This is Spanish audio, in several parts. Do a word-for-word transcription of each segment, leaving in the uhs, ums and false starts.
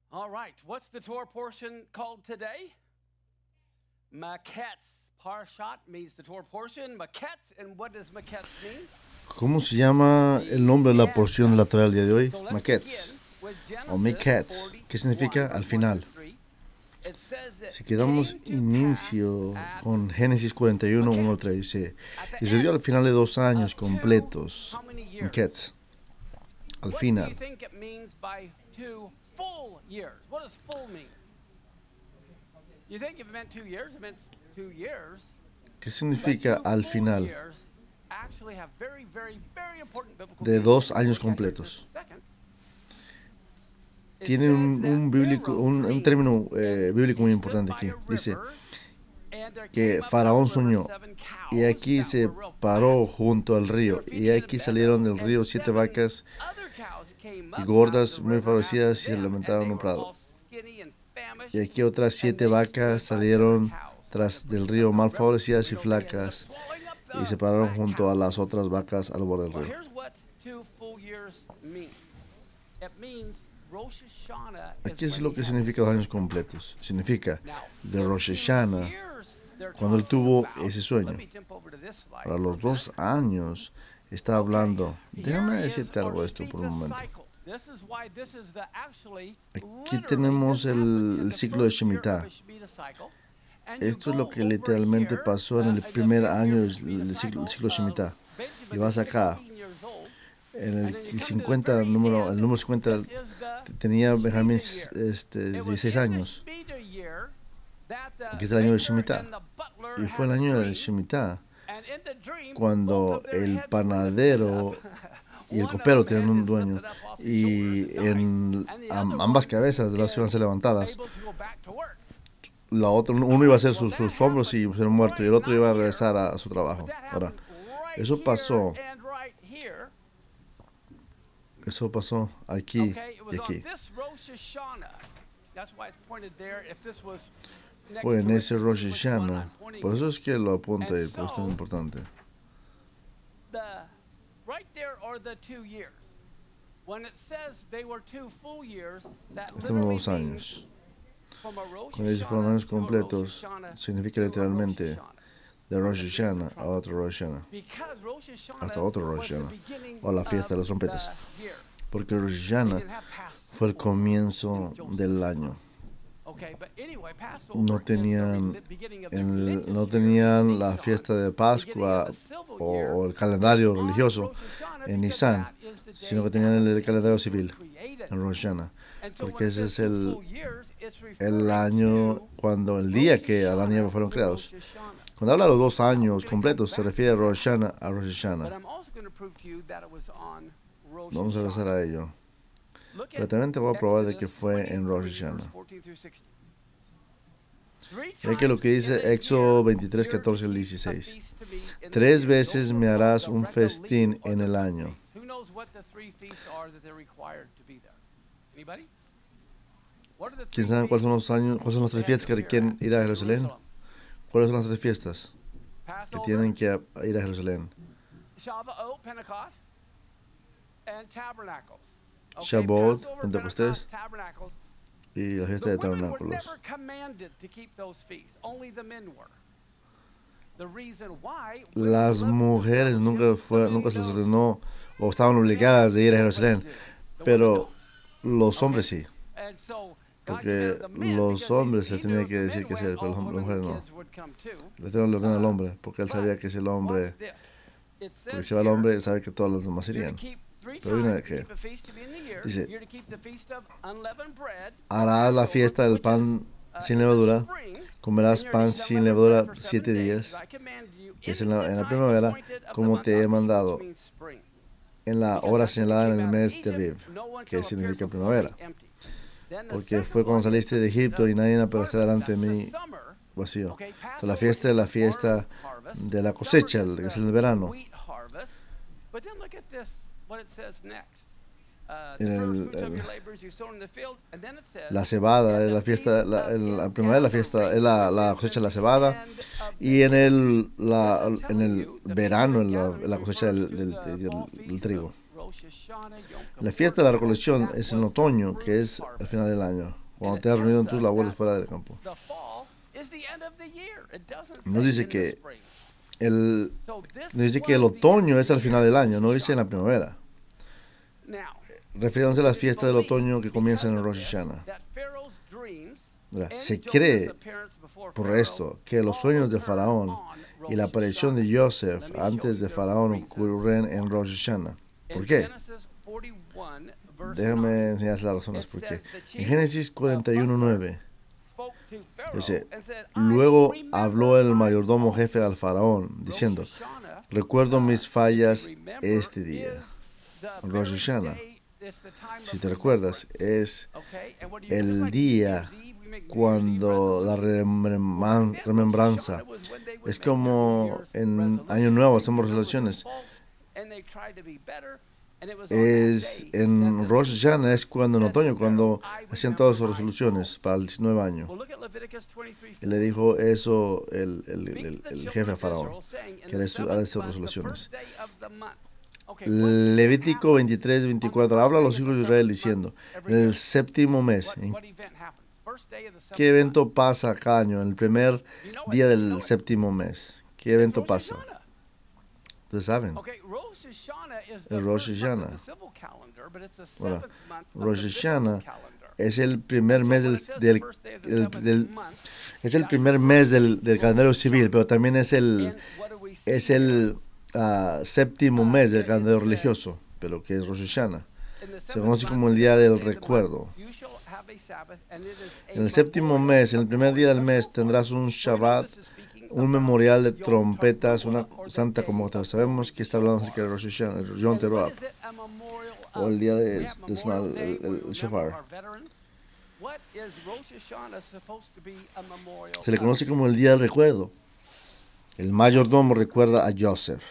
All right, what's the Torah portion called today? Maketz. Parshat means the Torah portion. Maketz, and what does Maketz mean? ¿Cómo se llama el nombre de la porción de la Torah del día de hoy? Maketz o Miketz, ¿qué significa al final? Si quedamos inicio con Génesis cuarenta y uno, uno al tres, dice, y se dio al final de dos años completos, Miketz, al final. ¿Qué significa al final de dos años completos? Tiene un, un, bíblico, un, un término eh, bíblico muy importante aquí. Dice que Faraón soñó y aquí se paró junto al río y aquí salieron del río siete vacas y gordas muy favorecidas y se alimentaron en un prado. Y aquí otras siete vacas salieron tras del río mal favorecidas y flacas y se pararon junto a las otras vacas al borde del río. Aquí es lo que significa los años completos. Significa de Rosh Hashanah, cuando él tuvo ese sueño. Para los dos años está hablando. Déjame decirte algo de esto por un momento. Aquí tenemos el, el ciclo de Shemitah. Esto es lo que literalmente pasó en el primer año del ciclo, el ciclo de Shemitah. Y vas acá. En el, el cincuenta, el número, el número cincuenta tenía Benjamín este, dieciséis años. Aquí está el año de Shemitah. Y fue el año de Shemitah cuando el panadero y el copero tenían un dueño. Y en ambas cabezas de las iban a ser levantadas. La otra, uno iba a hacer sus, sus hombros y ser muerto, y el otro iba a regresar a, a su trabajo. Ahora, eso pasó. Eso pasó aquí y aquí. Fue en ese Rosh Hashanah. Por eso es que lo apunto ahí, porque es tan importante. Estamos dos años. Cuando dice fueron años completos, significa literalmente de Rosh Hashanah a otro Rosh Hashanah, hasta otro Rosh Hashanah, o la fiesta de las trompetas, porque Rosh Hashanah fue el comienzo del año. No tenían, el, no tenían la fiesta de Pascua o, o el calendario religioso en Nisan, sino que tenían el, el calendario civil en Rosh Hashanah, porque ese es el, el año, cuando el día que Adán y Eva fueron creados. Cuando habla de los dos años completos, se refiere a Rosh Hashanah a Rosh Hashanah. Vamos a regresar a ello. Pero también te voy a probar de que fue en Rosh Hashanah. Ve que lo que dice Éxodo veintitrés, catorce al dieciséis. Tres veces me harás un festín en el año. ¿Quién sabe cuáles son los años, cuáles son las tres fiestas que requieren ir a Jerusalén? ¿Cuáles son las tres fiestas que tienen que ir a Jerusalén? Shavuot, Pentecostés y la fiesta de tabernáculos. Las mujeres nunca, fue, nunca se les ordenó o estaban obligadas de ir a Jerusalén, pero los hombres sí. Porque los hombres se tenían que decir que hacer, pero las mujeres no. El Eterno le ordena al hombre, porque él sabía que si el hombre, porque si va el hombre, sabe que todas las demás irían. Pero hay una de que dice, harás la fiesta del pan sin levadura, comerás pan sin levadura siete días, que es en la, en la primavera, como te he mandado, en la hora señalada en el mes de Aviv, que significa primavera. Porque fue cuando saliste de Egipto y nadie aparecerá delante de mí vacío. Entonces, la fiesta es la fiesta de la cosecha, que es el verano. En el, el, la cebada es la fiesta, la, el, la primavera es la fiesta, es la, la cosecha de la cebada, y en el, la, en el verano es la, la cosecha del, del, del, del trigo. La fiesta de la recolección es en otoño, que es al final del año. cuando te has reunido en tus labores fuera del campo. No dice que el, no dice que el otoño es al final del año, no dice en la primavera. Refiriéndose a las fiestas del otoño que comienzan en Rosh Hashanah. Se cree por esto que los sueños de Faraón y la aparición de Joseph antes de Faraón ocurren en Rosh Hashanah. ¿Por qué? Déjame enseñarles las razones por qué. En Génesis cuarenta y uno, nueve dice, luego habló el mayordomo jefe al Faraón, diciendo, recuerdo mis fallas este día. Rosh Hashanah, si te recuerdas, es el día cuando la remembranza, es como en Año Nuevo hacemos resoluciones, es en Rosh Hashanah, es cuando en otoño, cuando hacían todas sus resoluciones para el diecinueve año. Y le dijo eso el, el, el, el jefe a Faraón, que hará estas resoluciones. Levítico veintitrés, veinticuatro habla a los hijos de Israel diciendo, en el séptimo mes, ¿en ¿qué evento pasa cada año? En el primer día del séptimo mes. ¿Qué evento pasa? Ustedes saben. El Rosh Hashanah. Bueno, Rosh Hashanah es el primer mes del, del, del, del es el primer mes del, del calendario civil, pero también es el es el uh, séptimo mes del calendario religioso, pero que es Rosh Hashanah. Se conoce como el día del recuerdo. En el séptimo mes, en el primer día del mes, tendrás un Shabbat, un memorial de trompetas, una santa convocatoria. Sabemos que está hablando acerca de Rosh Hashanah, el Yom Teruah, o el día de, de el, el, el Shofar. Se le conoce como el día del recuerdo. El mayordomo recuerda a Joseph.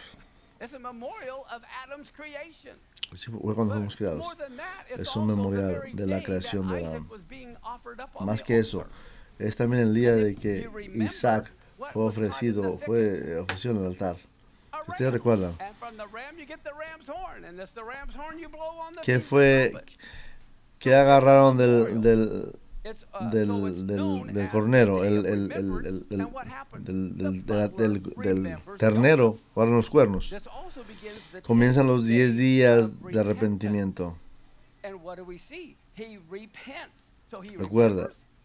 Así fue cuando fuimos creados. Es un memorial de la creación de Adán. Más que eso, es también el día de que Isaac fue ofrecido, fue ofrecido en el altar. Ustedes recuerdan. ¿Qué fue? ¿Qué agarraron del, del, del, del, del cornero, el, el, el, el, el, del, del, del, del, del ternero? Guardan los cuernos. Comienzan los diez días de arrepentimiento. Recuerda,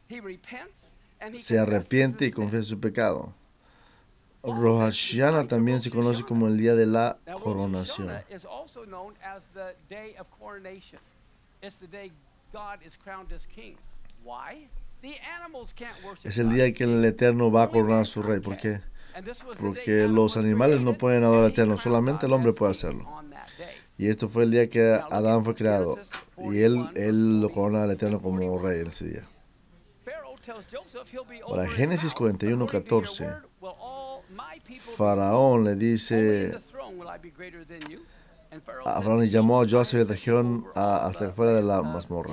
se arrepiente y confiesa su pecado. Rosh Hashanah también se conoce como el día de la coronación. Es el día que el Eterno va a coronar a su rey. ¿Por qué? Porque los animales no pueden adorar al Eterno, solamente el hombre puede hacerlo. Y esto fue el día que Adán fue creado, y él, él lo corona al Eterno como rey en ese día. Ahora, Génesis cuarenta y uno, catorce, Faraón le dice, a Faraón le llamó a Joseph y trajeron hasta fuera de la mazmorra.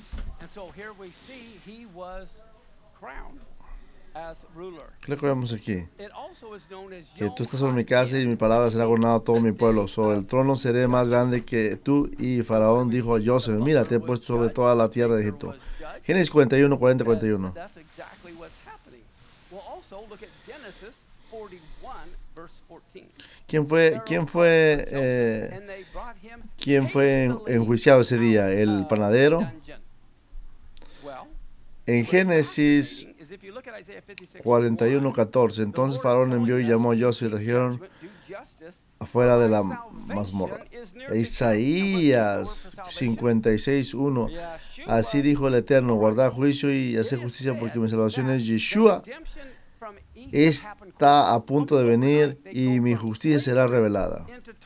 ¿Qué le vemos aquí? Que tú estás sobre mi casa y mi palabra será gobernada a todo mi pueblo. Sobre el trono seré más grande que tú. Y Faraón dijo a Joseph, mira, te he puesto sobre toda la tierra de Egipto. Génesis cuarenta y uno, cuarenta, cuarenta y uno. ¿Quién fue, quién fue, eh, quién fue enjuiciado ese día? ¿El panadero? En Génesis cuarenta y uno, catorce, entonces Faraón envió y llamó a Joseph y trajeron afuera de la mazmorra. Isaías cincuenta y seis, uno, así dijo el Eterno, guardad juicio y haced justicia porque mi salvación es Yeshua. Está a punto de venir y mi justicia será revelada.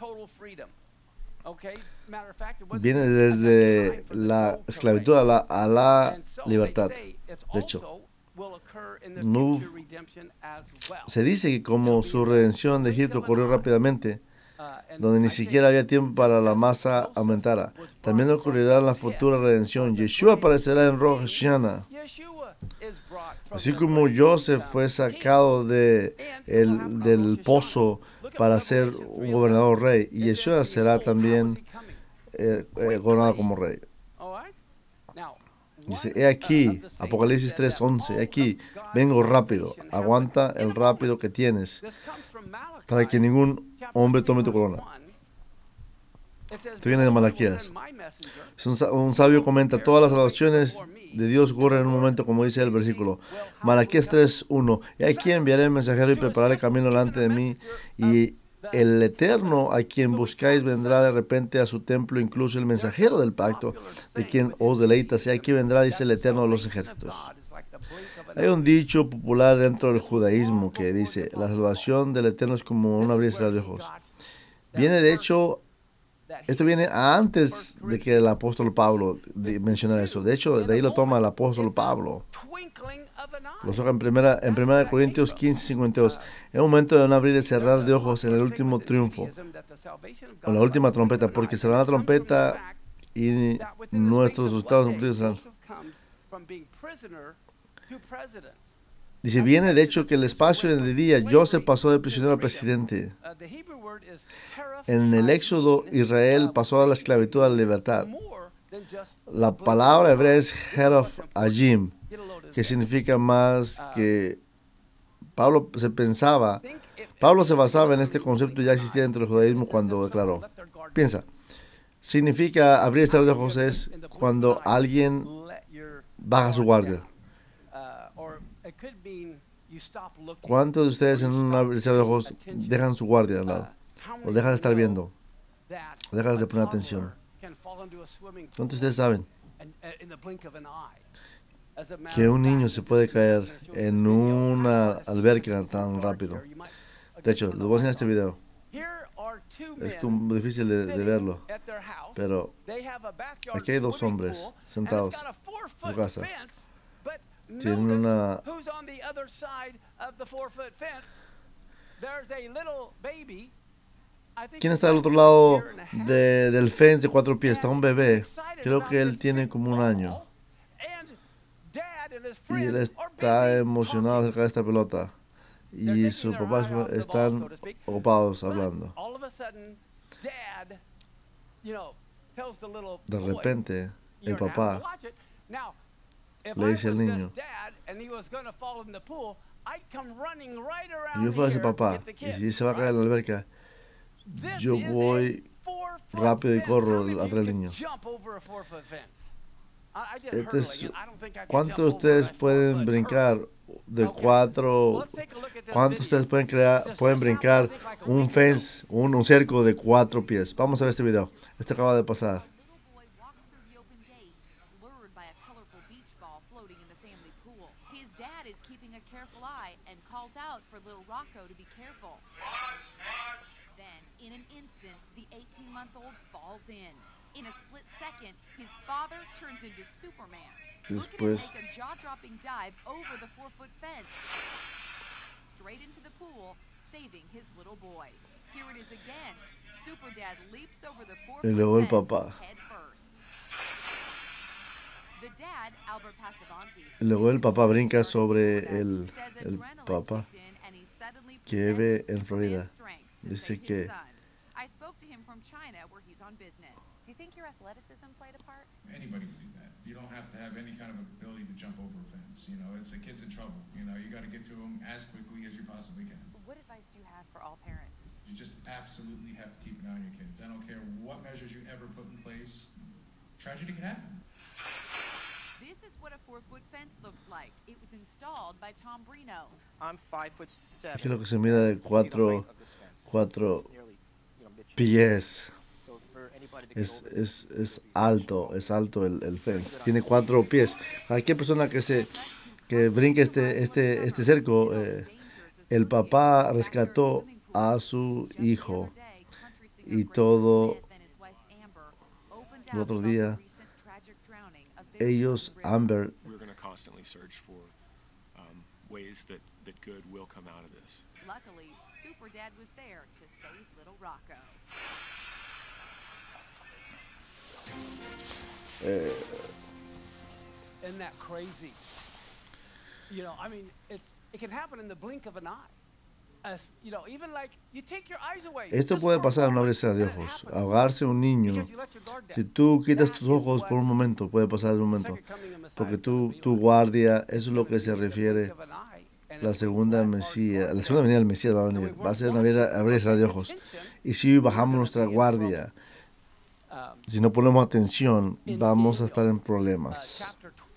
Viene desde la esclavitud a la, a la libertad. De hecho, no, se dice que como su redención de Egipto ocurrió rápidamente, donde ni siquiera había tiempo para la masa aumentara, también ocurrirá en la futura redención. Yeshua aparecerá en Rosh Hashanah. Así como Joseph fue sacado de el, del pozo para ser un gobernador rey, y Yeshua será también eh, eh, gobernado como rey. Dice, he aquí, Apocalipsis tres once, he aquí, vengo rápido, aguanta el rápido que tienes, para que ningún hombre tome tu corona. Esto viene de Malaquías. Un, un sabio comenta, todas las salvaciones de Dios ocurren en un momento, como dice el versículo. Malaquías tres uno, y aquí enviaré el mensajero y prepararé el camino delante de mí, y el Eterno a quien buscáis vendrá de repente a su templo, incluso el mensajero del pacto, de quien os deleitas, y aquí vendrá, dice el Eterno de los ejércitos. Hay un dicho popular dentro del judaísmo que dice, la salvación del Eterno es como un abrir y cerrar de ojos. Viene de hecho, esto viene antes de que el apóstol Pablo mencionara eso. De hecho, de ahí lo toma el apóstol Pablo. Lo saca en primera, en primera Corintios quince cincuenta y dos. Es un momento de un abrir y cerrar de ojos en el último triunfo, en la última trompeta, porque será la trompeta y nuestros resultados cumplidos serán. Dice, viene de hecho que el espacio en el día, Joseph pasó de prisionero a presidente. En el Éxodo, Israel pasó a la esclavitud a la libertad. La palabra hebrea es Heraf Ajim, que significa más que Pablo se pensaba, Pablo se basaba en este concepto ya existía dentro del judaísmo cuando declaró. Piensa, significa abrir y cerrar de ojos es cuando alguien baja su guardia. ¿Cuántos de ustedes en un abrir y cerrar de ojos dejan su guardia al lado? O dejan de estar viendo, o dejan de poner atención? ¿Cuántos de ustedes saben que un niño se puede caer en una alberca tan rápido? De hecho, les voy a enseñar este video. Es como difícil de, de verlo, pero aquí hay dos hombres sentados en su casa. Tienen una... ¿Quién está al otro lado de, del fence de cuatro pies? Está un bebé. Creo que él tiene como un año. Y él está emocionado acerca de esta pelota. Y sus papás están ocupados hablando. De repente, el papá le dice al niño, si yo fuera ese papá, y si se va a caer en la alberca, yo voy rápido y corro atrás del niño. Este es, ¿cuántos de ustedes pueden brincar de cuatro? ¿Cuántos de ustedes pueden crear, pueden brincar un fence, un, un cerco de cuatro pies? Vamos a ver este video. Esto acaba de pasar. In a split second, his father turns into Superman. Después, Look at him make a jaw-dropping dive over the four-foot fence, straight into the pool, saving his little boy. Here it is again. Super Dad leaps over the y luego el four-foot papá. fence head first. The dad, Albert Passavanti, Y luego el papá brinca sobre el, el papá que vive en Florida. Dice que I spoke to him from China, where he's on business. Do you think your athleticism played a part? Anybody can do that. You don't have to have any kind of ability to jump over a fence. You know, it's the kid's in trouble. You know, you got to get to them as quickly as you possibly can. What advice do you have for all parents? You just absolutely have to keep an eye on your kids. I don't care what measures you ever put in place. Tragedy can happen. This is what a four-foot fence looks like. It was installed by Tom Brino. I'm five foot seven. aquí lo que se mira de cuatro, cuatro pies. Es, es, es alto, es alto el, el fence. Tiene cuatro pies. Cualquier persona que se que brinque este, este, este cerco, eh, el papá rescató a su hijo y todo el otro día ellos, Amber, Luckily, Super Dad was there to save little Rocco. eh, Isn't that crazy? You know, I mean, it's it can happen in the blink of an eye. As, you know, even like you take your eyes away. esto just puede for a pasar en una moment, abrirse de and it ojos, happens. ahogarse un niño. Because you let your guard down. Si tú quitas That tus is ojos what por un momento, puede pasar en un the momento. second coming of porque tu, tu guardia, eso es lo que se refiere la segunda Mesías, la segunda venida del Mesías va a venir, va a ser una venida abrir y cerrar de ojos. Y si bajamos nuestra guardia, si no ponemos atención, vamos a estar en problemas.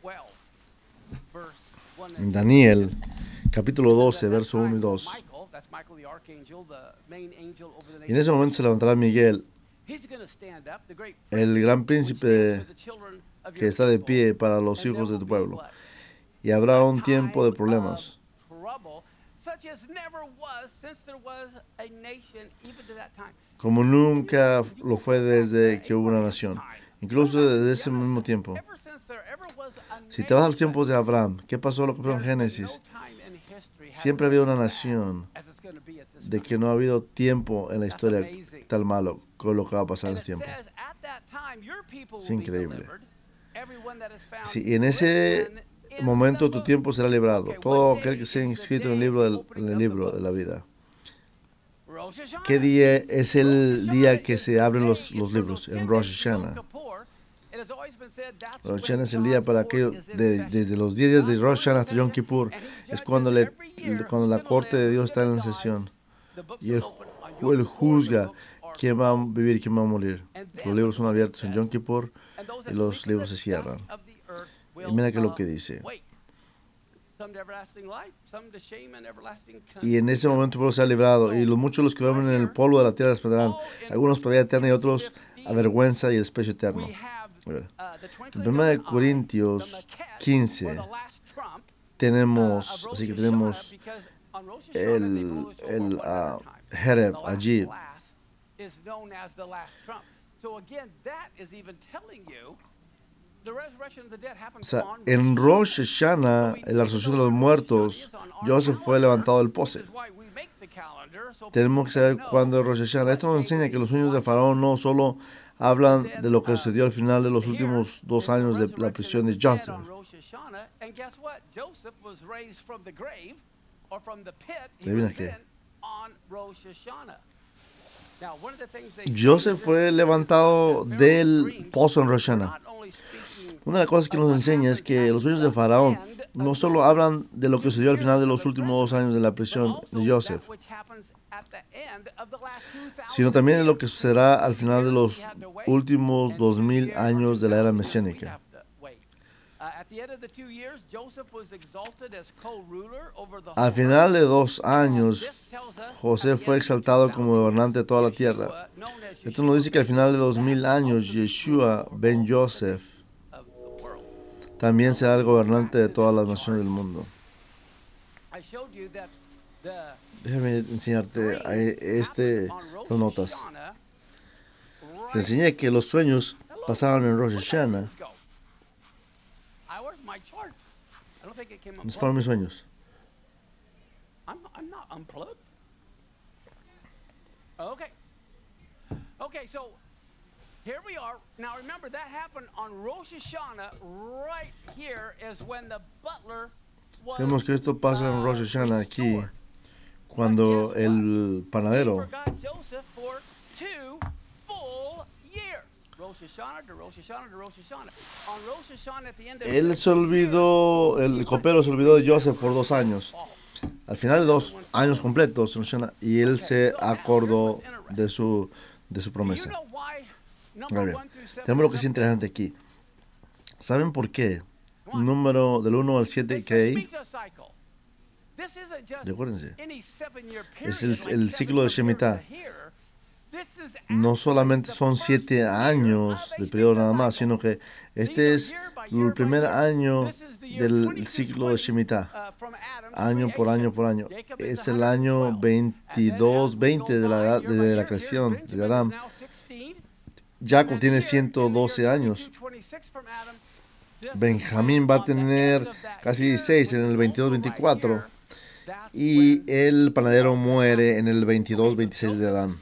En Daniel, capítulo doce, verso uno y dos. Y en ese momento se levantará Miguel, el gran príncipe que está de pie para los hijos de tu pueblo. Y habrá un tiempo de problemas, como nunca lo fue desde que hubo una nación, incluso desde ese mismo tiempo. Si te vas a los tiempos de Abraham, ¿qué pasó lo que pasó en Génesis? Siempre había una nación, de que no ha habido tiempo en la historia tan malo con lo que va a pasar en el tiempo. Es increíble. Sí, y en ese momento tu tiempo será librado. Todo aquel que sea inscrito en el libro, del, en el libro de la vida. ¿Qué día es el día que se abren los, los libros? En Rosh Hashanah. Rosh Hashanah es el día para aquellos, de, desde los diez días de Rosh Hashanah hasta Yom Kippur, es cuando, le, cuando la corte de Dios está en sesión. Y él, él juzga quién va a vivir y quién va a morir. Los libros son abiertos en Yom Kippur y los libros se cierran. Y mira que lo que dice. Y en ese momento el pueblo será librado, y los muchos los que duermen en el polvo de la tierra despertarán, algunos para vida eterna y otros a vergüenza y desprecio eterno. En primera de Corintios quince tenemos, así que tenemos el, el uh, Hereb allí. O sea, en Rosh Hashanah, en la resurrección de los muertos, Joseph fue levantado del pozo. Tenemos que saber cuándo es Rosh Hashanah. Esto nos enseña que los sueños de Faraón no solo hablan de lo que sucedió al final de los últimos dos años de la prisión de Joseph. ¿Adivina qué? Joseph fue levantado del pozo en Rosh Hashanah. Una de las cosas que nos enseña es que los sueños de Faraón no solo hablan de lo que sucedió al final de los últimos dos años de la prisión de Joseph, sino también de lo que sucederá al final de los últimos dos mil años de la era mesiánica. Al final de dos años, José fue exaltado como gobernante de toda la tierra. Esto nos dice que al final de dos mil años, Yeshua ben Joseph también será el gobernante de todas las naciones del mundo. Déjame enseñarte este, estas notas. Te enseñé que los sueños pasaban en Rosh Hashanah. ¿Dónde fueron mis sueños? Okay. Okay, so here we are. Now remember that happened on Rosh Hashanah. Right here is when the butler was Vemos que esto pasa en Rosh Hashanah aquí, cuando el panadero él se olvidó, el copero se olvidó de Joseph por dos años. Al final de dos años completos, y él se acordó de su, de su promesa. Muy bien. Tenemos lo que es interesante aquí. ¿Saben por qué? Número del uno al siete que hay. Recuérdense. Es el, el ciclo de Shemitah. No solamente son siete años de periodo nada más, sino que este es el primer año del ciclo de Shemitah, año por año por año. Es el año veintidós veinte de la, de la creación de Adán. Jacob tiene ciento doce años. Benjamín va a tener casi dieciséis en el veintidós veinticuatro. Y el panadero muere en el veintidós veintiséis de Adán.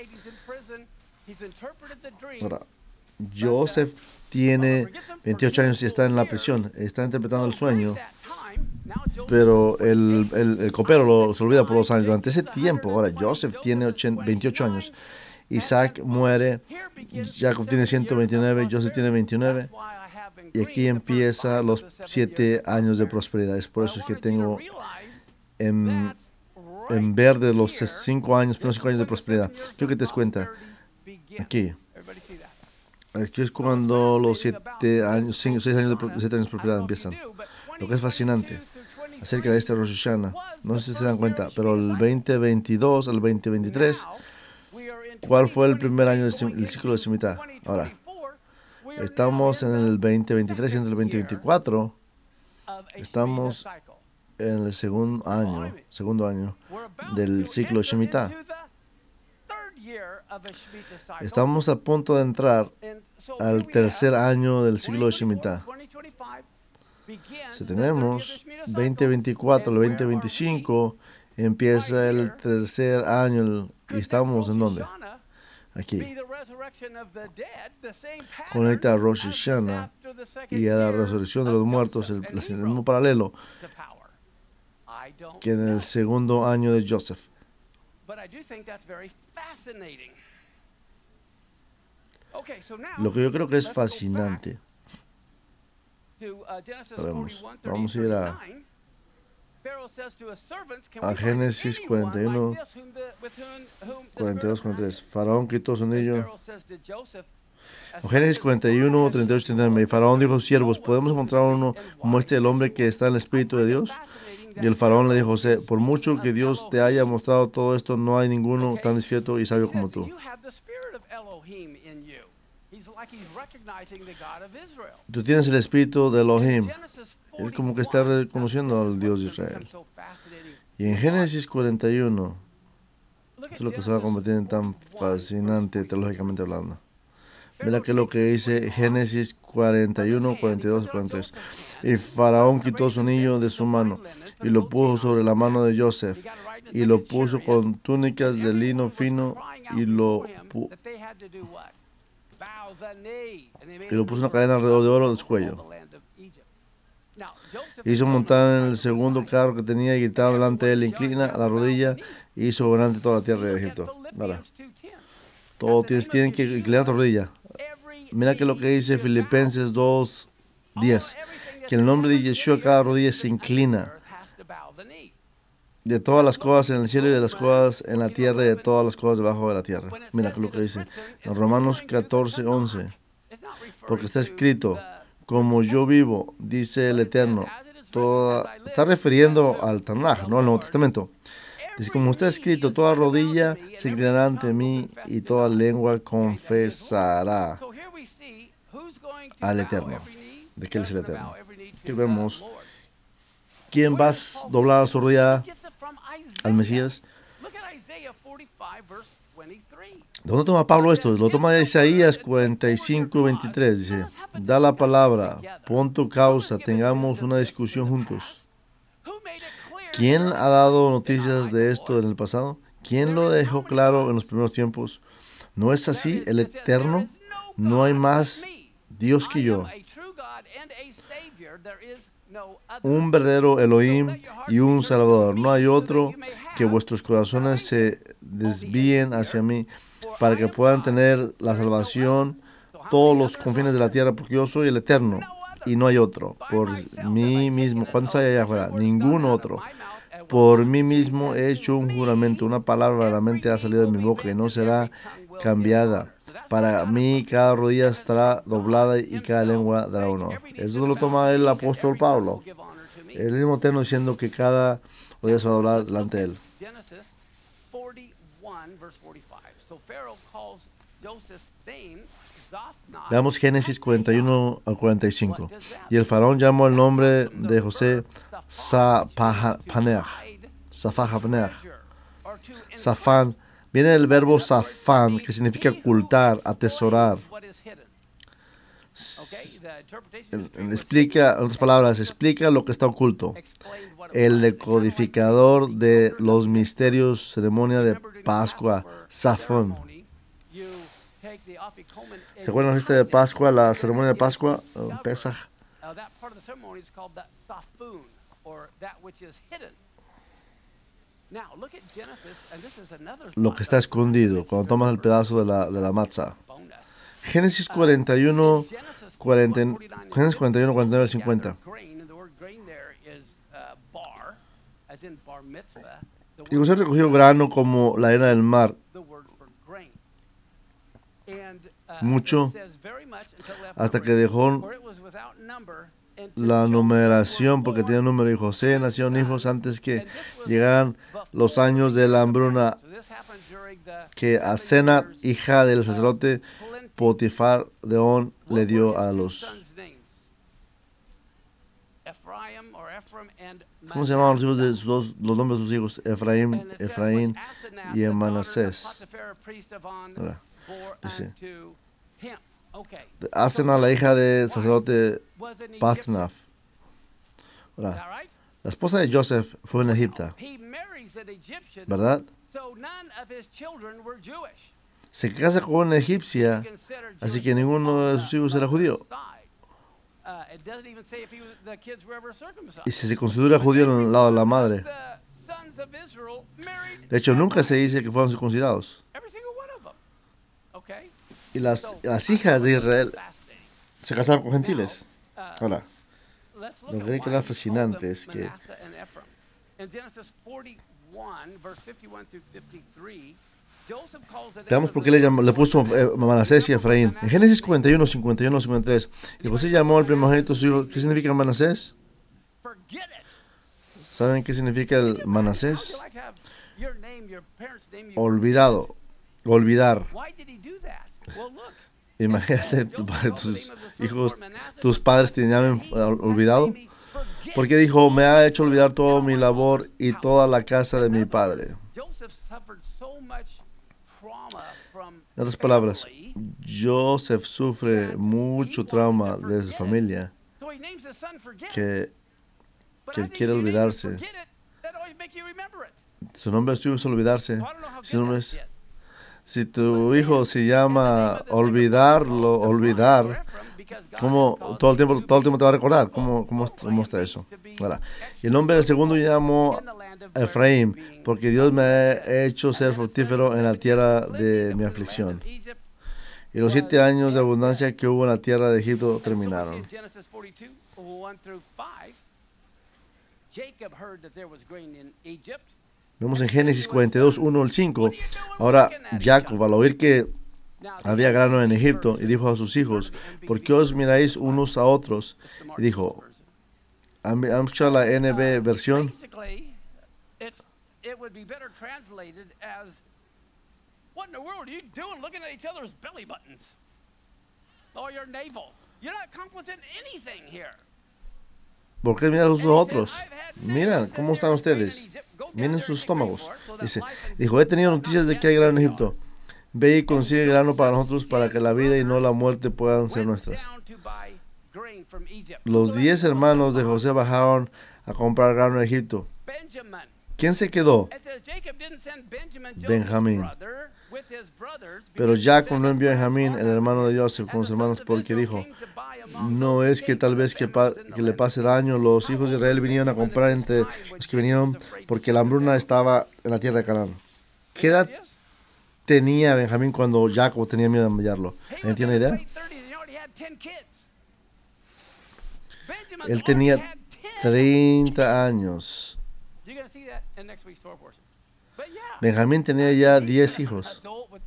Ahora, Joseph tiene veintiocho años y está en la prisión. Está interpretando el sueño. Pero el, el, el copero lo, se olvida por dos años. Durante ese tiempo, ahora Joseph tiene veintiocho años. Isaac muere. Jacob tiene ciento veintinueve. Joseph tiene veintinueve. Y aquí empieza los siete años de prosperidad. Es por eso que tengo en, en verde los cinco años, primeros cinco años de prosperidad. Quiero que te des cuenta. Aquí. Aquí es cuando los siete años, cinco, seis años de, siete años de propiedad empiezan. Lo que es fascinante acerca de este Rosh Hashanah, no sé si se dan cuenta, pero el veinte veintidós al veinte veintitrés, ¿cuál fue el primer año del ciclo de Shemitah? Ahora, estamos en el veinte veintitrés y en el veinte veinticuatro, estamos en el segundo año, segundo año del ciclo de Shemitah. Estamos a punto de entrar al tercer año del ciclo de Shemitah. Si tenemos veinte veinticuatro al veinte veinticinco, empieza el tercer año y estamos en dónde? Aquí. Conecta a Rosh Hashanah y a la resurrección de los muertos, el, el mismo paralelo que en el segundo año de Joseph. Lo que yo creo que es fascinante. Vamos, vamos a ir a, a Génesis cuarenta y uno, cuarenta y dos, cuarenta y tres. Faraón quitó su anillo. O Génesis cuarenta y uno, treinta y ocho, treinta y nueve. Y Faraón dijo a sus siervos: ¿podemos encontrar uno como este, el hombre que está en el Espíritu de Dios? Y el Faraón le dijo a José: por mucho que Dios te haya mostrado todo esto, no hay ninguno tan discreto y sabio como tú. Tú tienes el espíritu de Elohim. Es como que está reconociendo al Dios de Israel. Y en Génesis cuarenta y uno, esto es lo que se va a convertir en tan fascinante teológicamente hablando. Mira que lo que dice Génesis cuarenta y uno, cuarenta y dos, cuarenta y tres. Y Faraón quitó su anillo de su mano y lo puso sobre la mano de Joseph y lo puso con túnicas de lino fino y lo pu y lo puso una cadena alrededor de oro de su cuello. Hizo montar en el segundo carro que tenía y gritaba delante de él: inclina a la rodilla, y hizo gobernante toda la tierra de Egipto. Ahora, todos tienes, tienen que inclinar tu rodilla. Mira que lo que dice Filipenses dos diez, que en el nombre de Yeshua cada rodilla se inclina, de todas las cosas en el cielo y de las cosas en la tierra y de todas las cosas debajo de la tierra. Mira que lo que dice en Romanos catorce once, porque está escrito: como yo vivo, dice el Eterno. Toda, está refiriendo al Tanaj, no al Nuevo Testamento. Dice: como está escrito, toda rodilla se inclinará ante mí y toda lengua confesará al Eterno. ¿De qué es el Eterno? Aquí vemos quién va a doblar su rodilla al Mesías. ¿De dónde toma Pablo esto? Lo toma de Isaías cuarenta y cinco, veintitrés. Dice: da la palabra, pon tu causa, tengamos una discusión juntos. ¿Quién ha dado noticias de esto en el pasado? ¿Quién lo dejó claro en los primeros tiempos? ¿No es así el Eterno? No hay más Dios que yo. Un verdadero Elohim y un Salvador. No hay otro. Que vuestros corazones se desvíen hacia mí, para que puedan tener la salvación todos los confines de la tierra, porque yo soy el Eterno y no hay otro. Por mí mismo, ¿cuántos hay allá afuera? Ningún otro. Por mí mismo he hecho un juramento, una palabra realmente ha salido de mi boca y no será cambiada. Para mí cada rodilla estará doblada y cada lengua dará honor. Eso lo toma el apóstol Pablo. El mismo Eterno diciendo que cada rodilla se va a doblar delante de él. Veamos Génesis cuarenta y uno al cuarenta y cinco. Y el faraón llamó el nombre de José Sapaneah. Safahapaneah. Safán. Viene el verbo safán, que significa ocultar, atesorar. Explica, en otras palabras, explica lo que está oculto. El decodificador de los misterios, ceremonia de Pascua, Safón. ¿Se acuerdan la fiesta de Pascua, la ceremonia de Pascua, uh, Pesach? Lo que está escondido, cuando tomas el pedazo de la, de la matzah. Génesis cuarenta y uno cuarenta, Génesis cuarenta y uno, cuarenta y nueve al cincuenta. Y José recogió grano como la arena del mar, mucho, hasta que dejó la numeración, porque tenía un número, y José nacieron hijos antes que llegaran los años de la hambruna que Asenat, hija del sacerdote Potifar de On, le dio a los... ¿Cómo se llamaban los hijos de sus dos, los nombres de sus hijos? Efraín, Efraín y Manasés. Ahora, dice, Asenat, la hija del sacerdote Pathnaf. Ahora, la esposa de Joseph fue en Egipto, ¿verdad? Se casa con una egipcia, así que ninguno de sus hijos era judío. Y si se considera judío en el lado de la madre, de hecho nunca se dice que fueron circuncidados. Y las, las hijas de Israel se casaron con gentiles. Ahora, lo que era fascinante es que veamos por qué le, llamó, le puso eh, Manasés y Efraín. En Génesis cuarenta y uno, cincuenta y uno, cincuenta y tres, y José llamó al primogénito su hijo. ¿Qué significa Manasés? ¿Saben qué significa el Manasés? Olvidado, olvidar. Imagínate, tus hijos, tus padres te llaman olvidado. Porque dijo, me ha hecho olvidar toda mi labor y toda la casa de mi padre. En otras palabras, Joseph sufre mucho trauma de su familia, que, que él quiere olvidarse. Su nombre de su hijo es olvidarse. Su nombre es, si tu hijo se llama olvidarlo, olvidar, ¿cómo todo el tiempo, todo el tiempo te va a recordar? ¿Cómo, cómo, cómo está eso? Voilà. Y el nombre del segundo llamó Efraín, porque Dios me ha hecho ser fructífero en la tierra de mi aflicción. Y los siete años de abundancia que hubo en la tierra de Egipto terminaron. Vemos en Génesis cuarenta y dos, uno al cinco. Ahora Jacob, al oír que había grano en Egipto, y dijo a sus hijos, ¿por qué os miráis unos a otros? Y dijo, ¿han escuchado la N B versión? It would be better translated as, what in the world are you doing looking at each other's belly buttons or your navels? You're not accomplishing anything here. ¿Por qué miran a los otros? Miren, ¿cómo están ustedes? Miren sus estómagos. Dice, dijo, he tenido noticias de que hay grano en Egipto. Ve y consigue grano para nosotros, para que la vida y no la muerte puedan ser nuestras. Los diez hermanos de José bajaron a comprar grano en Egipto. ¿Quién se quedó? Benjamín. Pero Jacob no envió a Benjamín, el hermano de Joseph, con sus hermanos, porque dijo, no es que tal vez que, pa que le pase daño. Los hijos de Israel vinieron a comprar entre los que vinieron, porque la hambruna estaba en la tierra de Canaán. ¿Qué edad tenía Benjamín cuando Jacob tenía miedo de enviarlo? ¿Tiene una idea? Él tenía treinta años. Benjamín tenía ya diez hijos.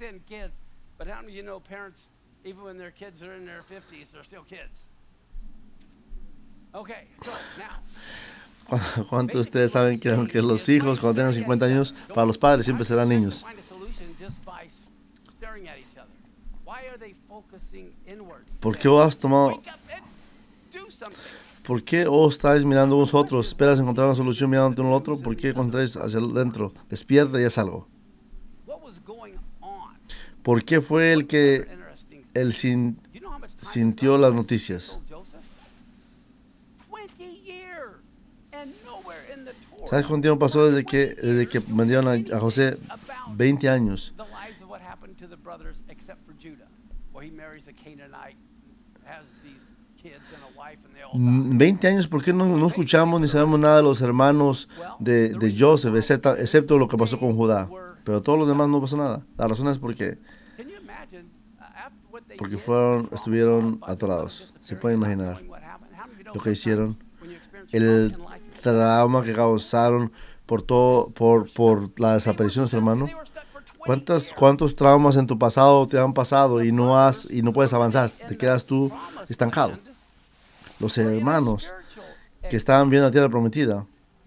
¿Cuántos de ustedes saben que aunque los hijos cuando tengan cincuenta años, para los padres siempre serán niños? ¿Por qué os has tomado... ¿Por qué os estáis mirando unos a otros? ¿Esperas encontrar una solución mirando uno al otro? ¿Por qué concentráis hacia adentro? Despierta y haz algo. ¿Por qué fue el que él sin, sintió las noticias? ¿Sabes cuánto tiempo pasó desde que, desde que vendieron a, a José? veinte años. veinte años, ¿por qué no, no escuchamos ni sabemos nada de los hermanos de, de Joseph, excepto, excepto lo que pasó con Judá? Pero todos los demás no pasó nada. La razón es porque porque fueron, estuvieron atorados. Se pueden imaginar lo que hicieron, el trauma que causaron por todo, por, por la desaparición de su hermano. ¿Cuántos, ¿Cuántos traumas en tu pasado te han pasado y no has y no puedes avanzar? Te quedas tú estancado. Los hermanos que estaban viendo la tierra prometida,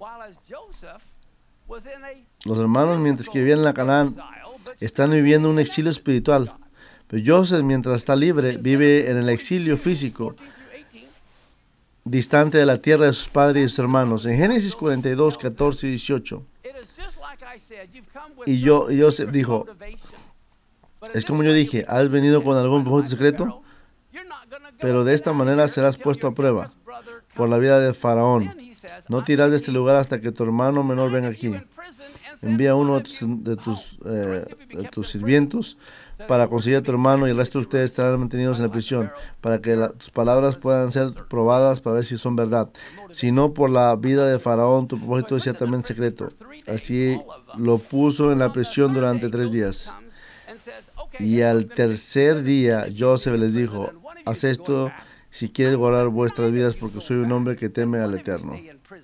los hermanos mientras que vivían en la Canaán están viviendo un exilio espiritual. Pero Joseph, mientras está libre, vive en el exilio físico, distante de la tierra de sus padres y sus hermanos. En Génesis cuarenta y dos, catorce y dieciocho. Y yo, y Joseph dijo, es como yo dije, ¿has venido con algún propósito secreto? Pero de esta manera serás puesto a prueba por la vida de Faraón. No te irás de este lugar hasta que tu hermano menor venga aquí. Envía uno de tus, de tus, eh, de tus sirvientos para conseguir a tu hermano, y el resto de ustedes estarán mantenidos en la prisión, para que la, tus palabras puedan ser probadas para ver si son verdad. Si no, por la vida de Faraón, tu propósito es ciertamente secreto. Así lo puso en la prisión durante tres días. Y al tercer día, Joseph les dijo, haz esto si quieres guardar vuestras vidas, porque soy un hombre que teme al Eterno.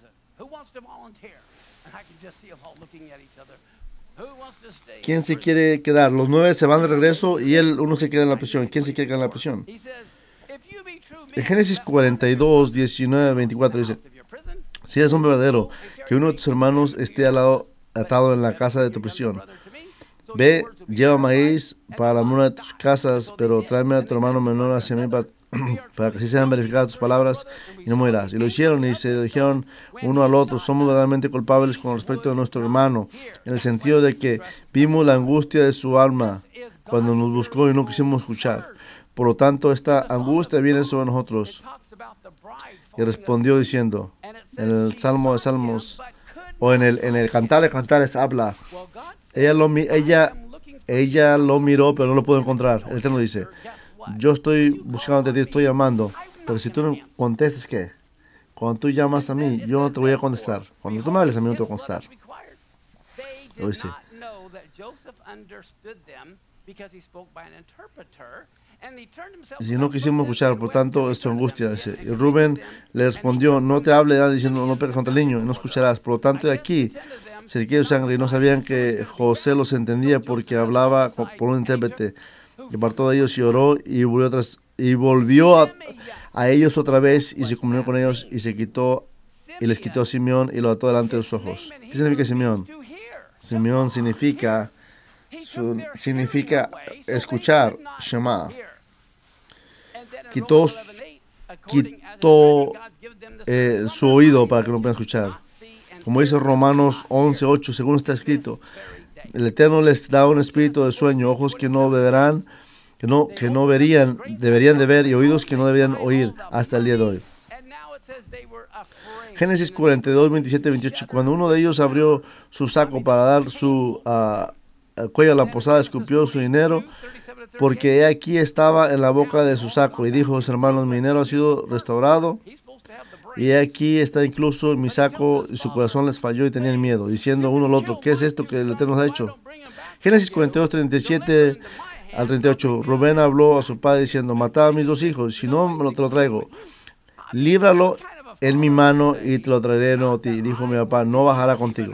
¿Quién se quiere quedar? Los nueve se van de regreso y él, uno se queda en la prisión. ¿Quién se quiere quedar en la prisión? En Génesis cuarenta y dos, diecinueve, veinticuatro dice, si eres hombre verdadero, que uno de tus hermanos esté al lado, atado en la casa de tu prisión. Ve, lleva maíz para la mula de tus casas, pero tráeme a tu hermano menor hacia mí para, para que así sean verificadas tus palabras y no morirás. Y lo hicieron y se dijeron uno al otro, somos verdaderamente culpables con respecto a nuestro hermano, en el sentido de que vimos la angustia de su alma cuando nos buscó y no quisimos escuchar. Por lo tanto, esta angustia viene sobre nosotros. Y respondió diciendo, en el Salmo de Salmos, o en el, en el Cantar de Cantares habla, ella lo, ella, ella lo miró, pero no lo pudo encontrar. El Eterno dice, yo estoy buscando de ti, estoy llamando, pero si tú no contestas, ¿qué? Cuando tú llamas a mí, yo no te voy a contestar. Cuando tú me hables a mí, no te voy a contestar. Lo dice. Si no quisimos escuchar, por tanto, es tu angustia. Dice. Y Rubén le respondió, no te hable ya diciendo, no pegues contra el niño, y no escucharás. Por lo tanto, de aquí se requiere sangre. Y no sabían que José los entendía porque hablaba por un intérprete. Y apartó de ellos y oró y volvió, tras, y volvió a, a ellos otra vez y se comunió con ellos y se quitó y les quitó a Simeón y lo ató delante de sus ojos. ¿Qué significa Simeón? Simeón significa, su, significa escuchar, Shema. Quitó, quitó eh, su oído para que no puedan escuchar. Como dice Romanos once ocho, según está escrito, el Eterno les da un espíritu de sueño, ojos que no verán, que no, que no verían, deberían de ver, y oídos que no deberían oír hasta el día de hoy. Génesis cuarenta y dos, veintisiete, veintiocho. Cuando uno de ellos abrió su saco para dar su uh, cuello a la posada, escupió su dinero, porque aquí estaba en la boca de su saco, y dijo a sus hermanos, mi dinero ha sido restaurado, y aquí está incluso mi saco, y su corazón les falló y tenían miedo, diciendo uno al otro, ¿qué es esto que el Eterno nos ha hecho? Génesis cuarenta y dos, treinta y siete al treinta y ocho. Rubén habló a su padre diciendo, matad a mis dos hijos, si no me lo te lo traigo, líbralo en mi mano y te lo traeré no a ti. Y dijo mi papá, no bajará contigo.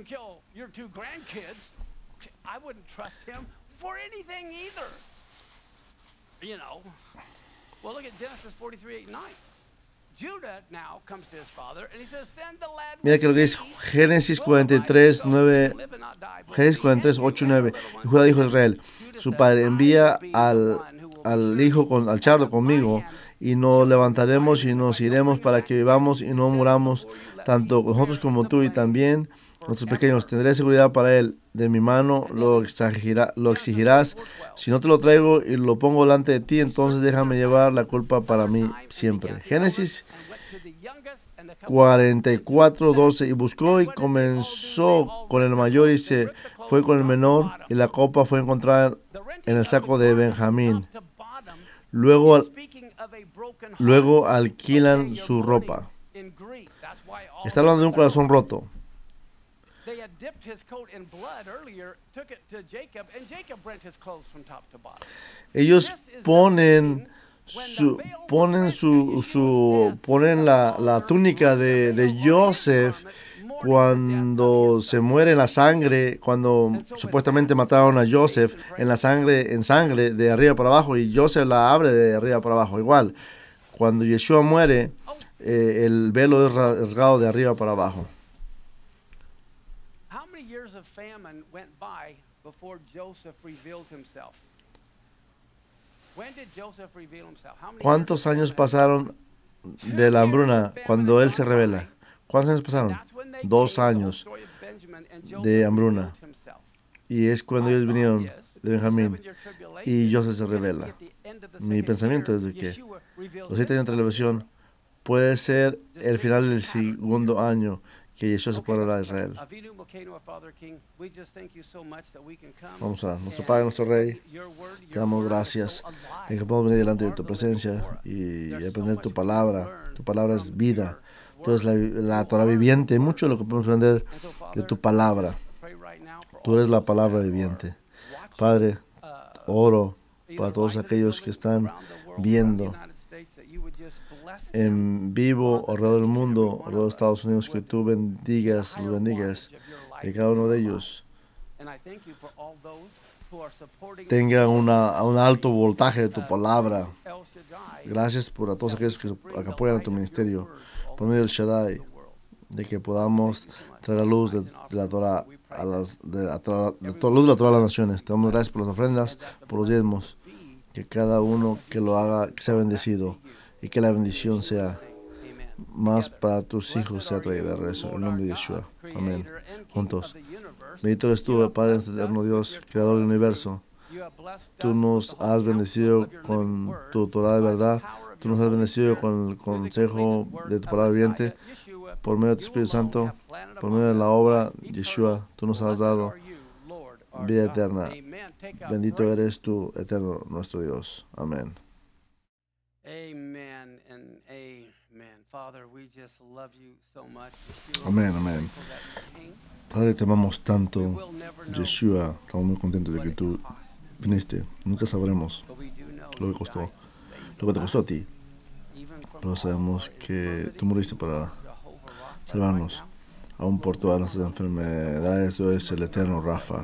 Mira que lo que dice Génesis cuarenta y tres, nueve, Génesis cuarenta y tres, ocho y nueve. Y Judá dijo a Israel, su padre, envía al, al hijo, con, al chardo conmigo, y nos levantaremos y nos iremos para que vivamos y no muramos, tanto nosotros como tú y también nuestros pequeños. Tendré seguridad para él. De mi mano lo, exigirá, lo exigirás. Si no te lo traigo y lo pongo delante de ti, entonces déjame llevar la culpa para mí siempre. Génesis cuarenta y cuatro, doce. Y buscó y comenzó con el mayor y se fue con el menor, y la copa fue encontrada en el saco de Benjamín. Luego, luego alquilan su ropa. Está hablando de un corazón roto. Ellos ponen su, ponen su, su ponen la, la túnica de, de Joseph cuando se muere en la sangre, cuando supuestamente mataron a Joseph en la sangre, en sangre de arriba para abajo, y Joseph la abre de arriba para abajo. Igual, cuando Yeshua muere, eh, el velo es rasgado de arriba para abajo. ¿Cuántos años pasaron de la hambruna cuando él se revela? ¿Cuántos años pasaron? Dos años de hambruna. Y es cuando ellos vinieron de Benjamín y Joseph se revela. Mi pensamiento es de que los siete años de tribulación puede ser el final del segundo año que Yeshua se puede revelar a Israel. Vamos a orar. Nuestro Padre, nuestro Rey, te damos gracias en que podemos venir delante de tu presencia y aprender tu palabra. Tu palabra es vida. Tú eres la, la Torah viviente. Mucho de lo que podemos aprender de tu palabra. Tú eres la palabra viviente. Padre, oro para todos aquellos que están viendo en vivo alrededor del mundo, alrededor de Estados Unidos, que tú bendigas, los bendigas, que cada uno de ellos tenga una, un alto voltaje de tu palabra. Gracias por a todos aquellos que, que apoyan a tu ministerio, por medio del Shaddai, de que podamos traer la luz de, de la Torah a las de, a toda, de toda luz de la Torah a las naciones. Te damos gracias por las ofrendas, por los diezmos, que cada uno que lo haga, que sea bendecido, y que la bendición sea más para tus hijos, sea traída de regreso. En el nombre de Yeshua. Amén. Juntos. Bendito eres tú, Padre eterno Dios, creador del universo. Tú nos has bendecido con tu Torah de verdad. Tú nos has bendecido con el consejo de tu palabra viviente. Por medio de tu Espíritu Santo, por medio de la obra de Yeshua, tú nos has dado vida eterna. Bendito eres tú, eterno nuestro Dios. Amén. Amén, amén. Padre, te amamos tanto, Yeshua. Estamos muy contentos de que tú viniste. Nunca sabremos lo que costó, lo que te costó a ti. Pero sabemos que tú moriste para salvarnos, aún por todas nuestras enfermedades. Tú eres el eterno Rafa.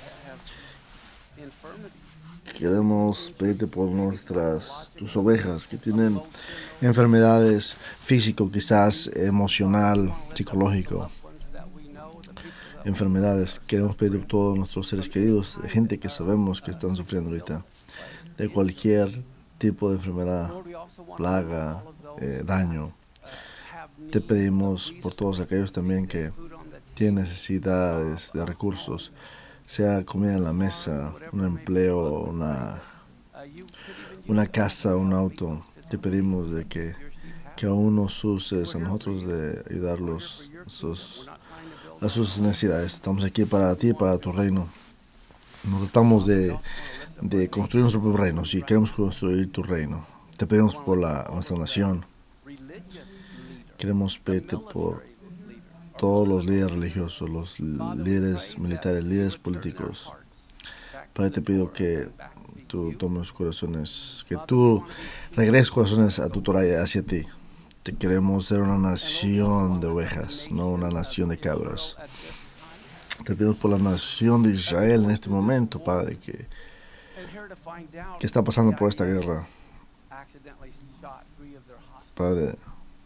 Queremos pedirte por nuestras, tus ovejas que tienen enfermedades físico, quizás emocional, psicológico, enfermedades. Queremos pedirte por todos nuestros seres queridos, de gente que sabemos que están sufriendo ahorita, de cualquier tipo de enfermedad, plaga, eh, daño. Te pedimos por todos aquellos también que tienen necesidades de recursos, sea comida en la mesa, un empleo, una, una casa, un auto. Te pedimos de que, que aún nos uses a nosotros de ayudarlos a sus, a sus necesidades. Estamos aquí para ti, para tu reino. Nos tratamos de, de construir nuestro propio reino, si queremos construir tu reino. Te pedimos por la, nuestra nación. Queremos pedirte por todos los líderes religiosos, los líderes militares, líderes políticos. Padre, te pido que tú tomes corazones, que tú regreses corazones a tu Torah y hacia ti. Te queremos ser una nación de ovejas, no una nación de cabras. Te pido por la nación de Israel en este momento, Padre, que, que está pasando por esta guerra. Padre,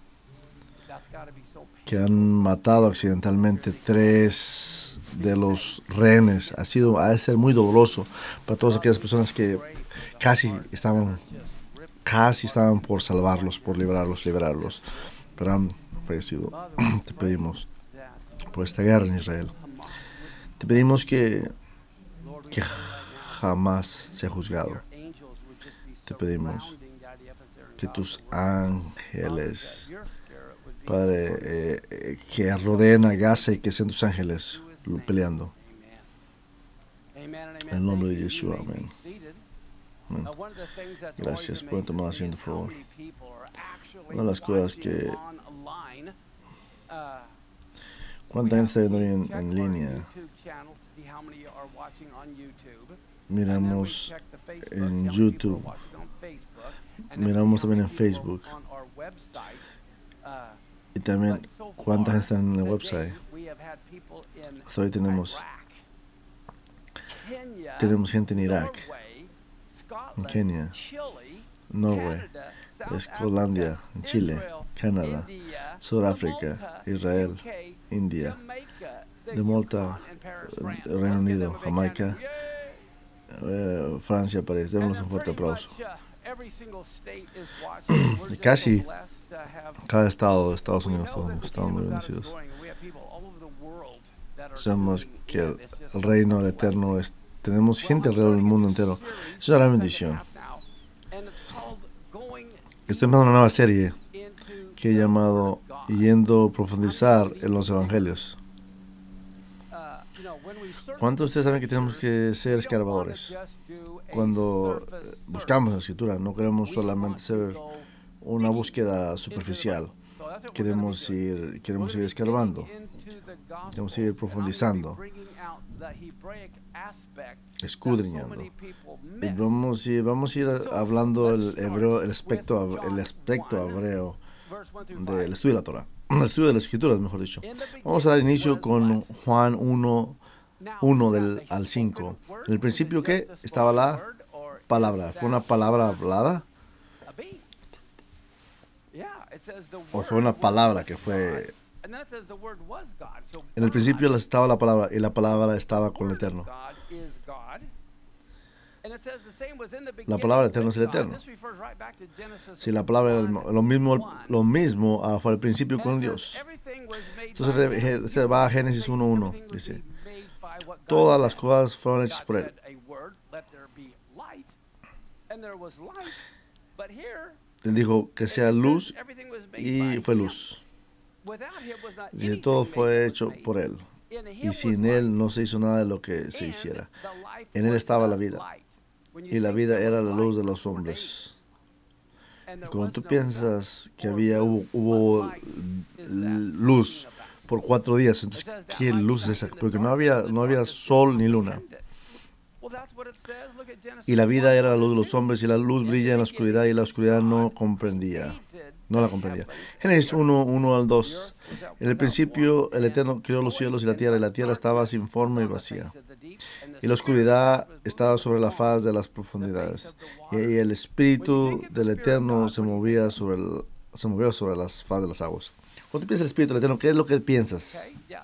que han matado accidentalmente tres de los rehenes. Ha sido, ha de ser muy doloroso para todas aquellas personas que casi estaban, casi estaban por salvarlos, por librarlos, liberarlos, pero han fallecido. Te pedimos por esta guerra en Israel. Te pedimos que, que jamás sea juzgado. Te pedimos que tus ángeles, Padre, eh, eh, que rodeen a Gaza y que sean tus ángeles peleando. En el nombre de Yeshua, amén. amén. Gracias. Pueden tomar asiento, por favor. Una de las cosas que ¿Cuánta gente está viendo en, en línea? Miramos en YouTube. Miramos también en Facebook. Y también cuánta gente está en el website. Hasta hoy tenemos, tenemos gente en Irak, en Kenia, Noruega, Escolandia, en Chile, Canadá, Sudáfrica, Israel, India, de Malta, Reino Unido, Jamaica, eh, Francia, París. Démosles un fuerte aplauso. Y casi cada estado de Estados Unidos, Estados Unidos estamos muy bendecidos. Sabemos que el, el reino del Eterno es, tenemos gente alrededor del mundo entero. Es una gran bendición. Estoy empezando una nueva serie que he llamado Yendo a profundizar en los evangelios. ¿Cuántos de ustedes saben que tenemos que ser escarbadores? Cuando buscamos la escritura, no queremos solamente ser una búsqueda superficial. Queremos ir, queremos ir escarbando. Queremos ir profundizando, escudriñando. Y vamos, y vamos a ir hablando el hebreo, el aspecto, el aspecto hebreo del estudio de la Torah, el estudio de las escrituras, mejor dicho. Vamos a dar inicio con Juan uno, uno del, al cinco. En el principio, ¿qué? Estaba la palabra. ¿Fue una palabra hablada? ¿O fue una palabra que fue? En el principio estaba la palabra y la palabra estaba con el Eterno. La palabra del Eterno es el Eterno. Si la palabra era lo mismo, lo mismo uh, fue al principio con Dios. Entonces se va a Génesis uno uno. Dice, todas las cosas fueron hechas por Él. Él dijo que sea luz y fue luz. Y todo fue hecho por Él. Y sin Él no se hizo nada de lo que se hiciera. En Él estaba la vida. Y la vida era la luz de los hombres. Y cuando tú piensas que había hubo, hubo luz por cuatro días, entonces ¿qué luz es esa? Porque no había, no había sol ni luna. Y la vida era la luz de los hombres, y la luz brilla en la oscuridad, y la oscuridad no comprendía. No la comprendía. Génesis uno, uno al dos. En el principio el Eterno creó los cielos y la tierra, y la tierra estaba sin forma y vacía. Y la oscuridad estaba sobre la faz de las profundidades. Y el Espíritu del Eterno se movía sobre, el, se movía sobre las faz de las aguas. Cuando tú piensas el Espíritu del Eterno, ¿qué es lo que piensas?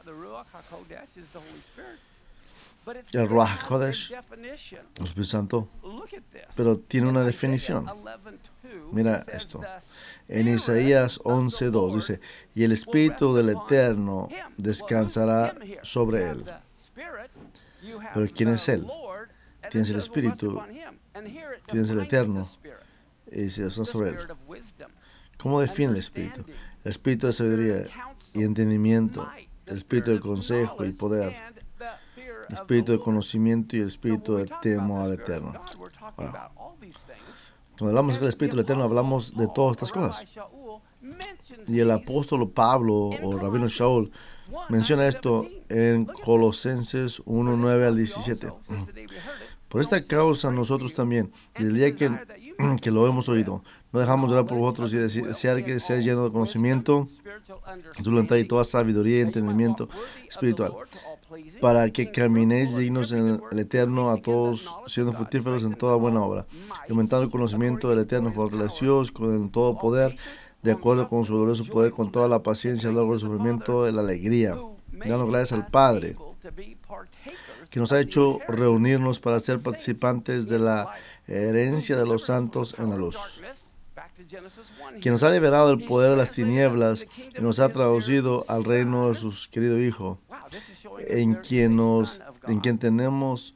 El Ruach HaKodesh, el Espíritu Santo, pero tiene una definición. Mira esto. En Isaías once dos dice, y el Espíritu del Eterno descansará sobre él. Pero ¿quién es él? Tienes el Espíritu, tienes el Eterno, y dice, eso sobre él. ¿Cómo define el Espíritu? El Espíritu de sabiduría y entendimiento, el Espíritu de consejo y poder, el Espíritu de conocimiento y el Espíritu de temor al Eterno. Wow. Cuando hablamos del Espíritu del Eterno, hablamos de todas estas cosas. Y el apóstol Pablo o Rabino Shaul menciona esto en Colosenses uno, nueve al diecisiete. Por esta causa nosotros también, desde el día que, que lo hemos oído, no dejamos de orar por vosotros y desear que seas lleno de conocimiento, su voluntad y toda sabiduría y entendimiento espiritual, para que caminéis dignos en el Eterno a todos, siendo fructíferos en toda buena obra, y aumentando el conocimiento del Eterno, fortalecidos con el todo poder, de acuerdo con su glorioso poder, con toda la paciencia, el largo del sufrimiento, la alegría, dando gracias al Padre, que nos ha hecho reunirnos para ser participantes de la herencia de los santos en la luz, que nos ha liberado del poder de las tinieblas y nos ha traducido al reino de su querido Hijo, en quien, nos, en quien tenemos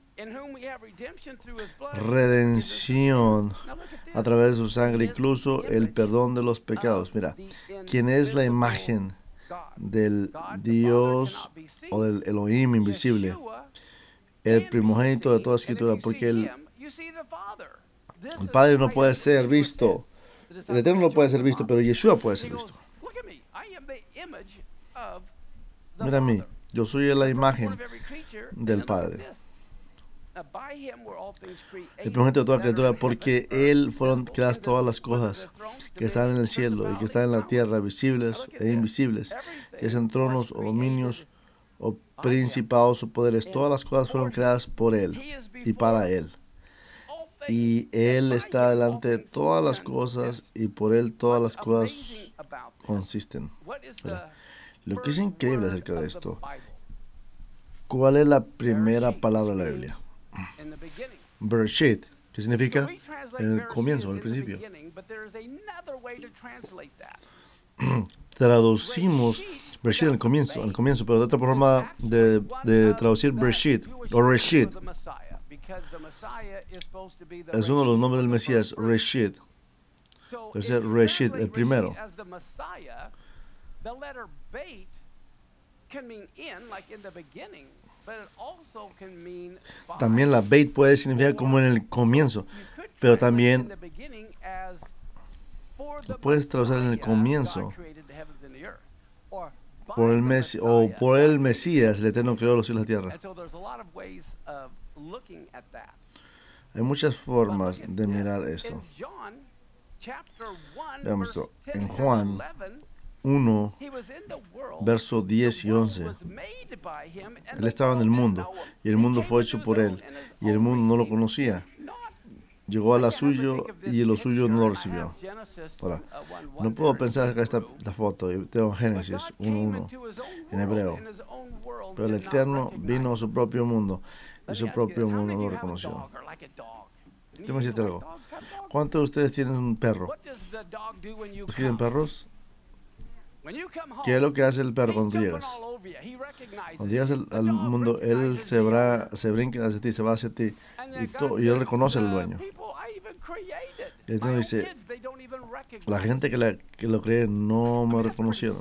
redención a través de su sangre, incluso el perdón de los pecados. Mira, quien es la imagen del Dios o del Elohim invisible, el primogénito de toda escritura, porque el, el Padre no puede ser visto, el Eterno no puede ser visto, pero Yeshua puede ser visto. Mira a mí, yo soy la imagen del Padre. El primogénito de toda criatura, porque Él fueron creadas todas las cosas que están en el cielo y que están en la tierra, visibles e invisibles, ya sean tronos o dominios o principados o poderes. Todas las cosas fueron creadas por Él y para Él. Y Él está delante de todas las cosas y por Él todas las cosas consisten. ¿Verdad? Lo que es increíble acerca de esto, ¿cuál es la primera palabra de la Biblia? Bereshit, que significa en el comienzo, en el principio. Traducimos Bereshit en el comienzo, en el comienzo, pero de otra forma de, de traducir Bereshit o Reshit. Es uno de los nombres del Mesías, Reshit. Es el Reshit, el primero. También la Beit puede significar como en el comienzo, pero también puedes traducir en el comienzo. Por el Mesías, o por el Mesías, el Eterno creó los cielos y la tierra. Hay muchas formas de mirar esto. Veamos esto. En Juan uno, verso diez y once. Él estaba en el mundo, y el mundo fue hecho por Él, y el mundo no lo conocía. Llegó a la suyo, y lo suyo no lo recibió. Ahora, no puedo pensar acá esta la foto, tengo Génesis uno uno, en hebreo. Pero el Eterno vino a su propio mundo, y su propio mundo lo reconoció. Déjame decirte algo. ¿Cuántos de ustedes tienen un perro? ¿Tienen perros? ¿Qué es lo que hace el perro cuando llegas? Cuando llegas al, al mundo, él se, bra, se brinca hacia ti, se va hacia ti, y, to, y él reconoce al dueño. Y entonces dice, la gente que, la, que lo cree no me reconocieron.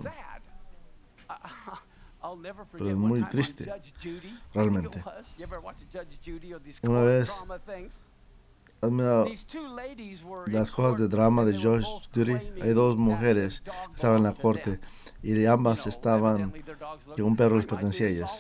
Pero es muy triste, realmente. Una vez, has mirado las cosas de drama de Judge Judy. Hay dos mujeres que estaban en la corte y ambas estaban, que un perro les pertenecía a ellas.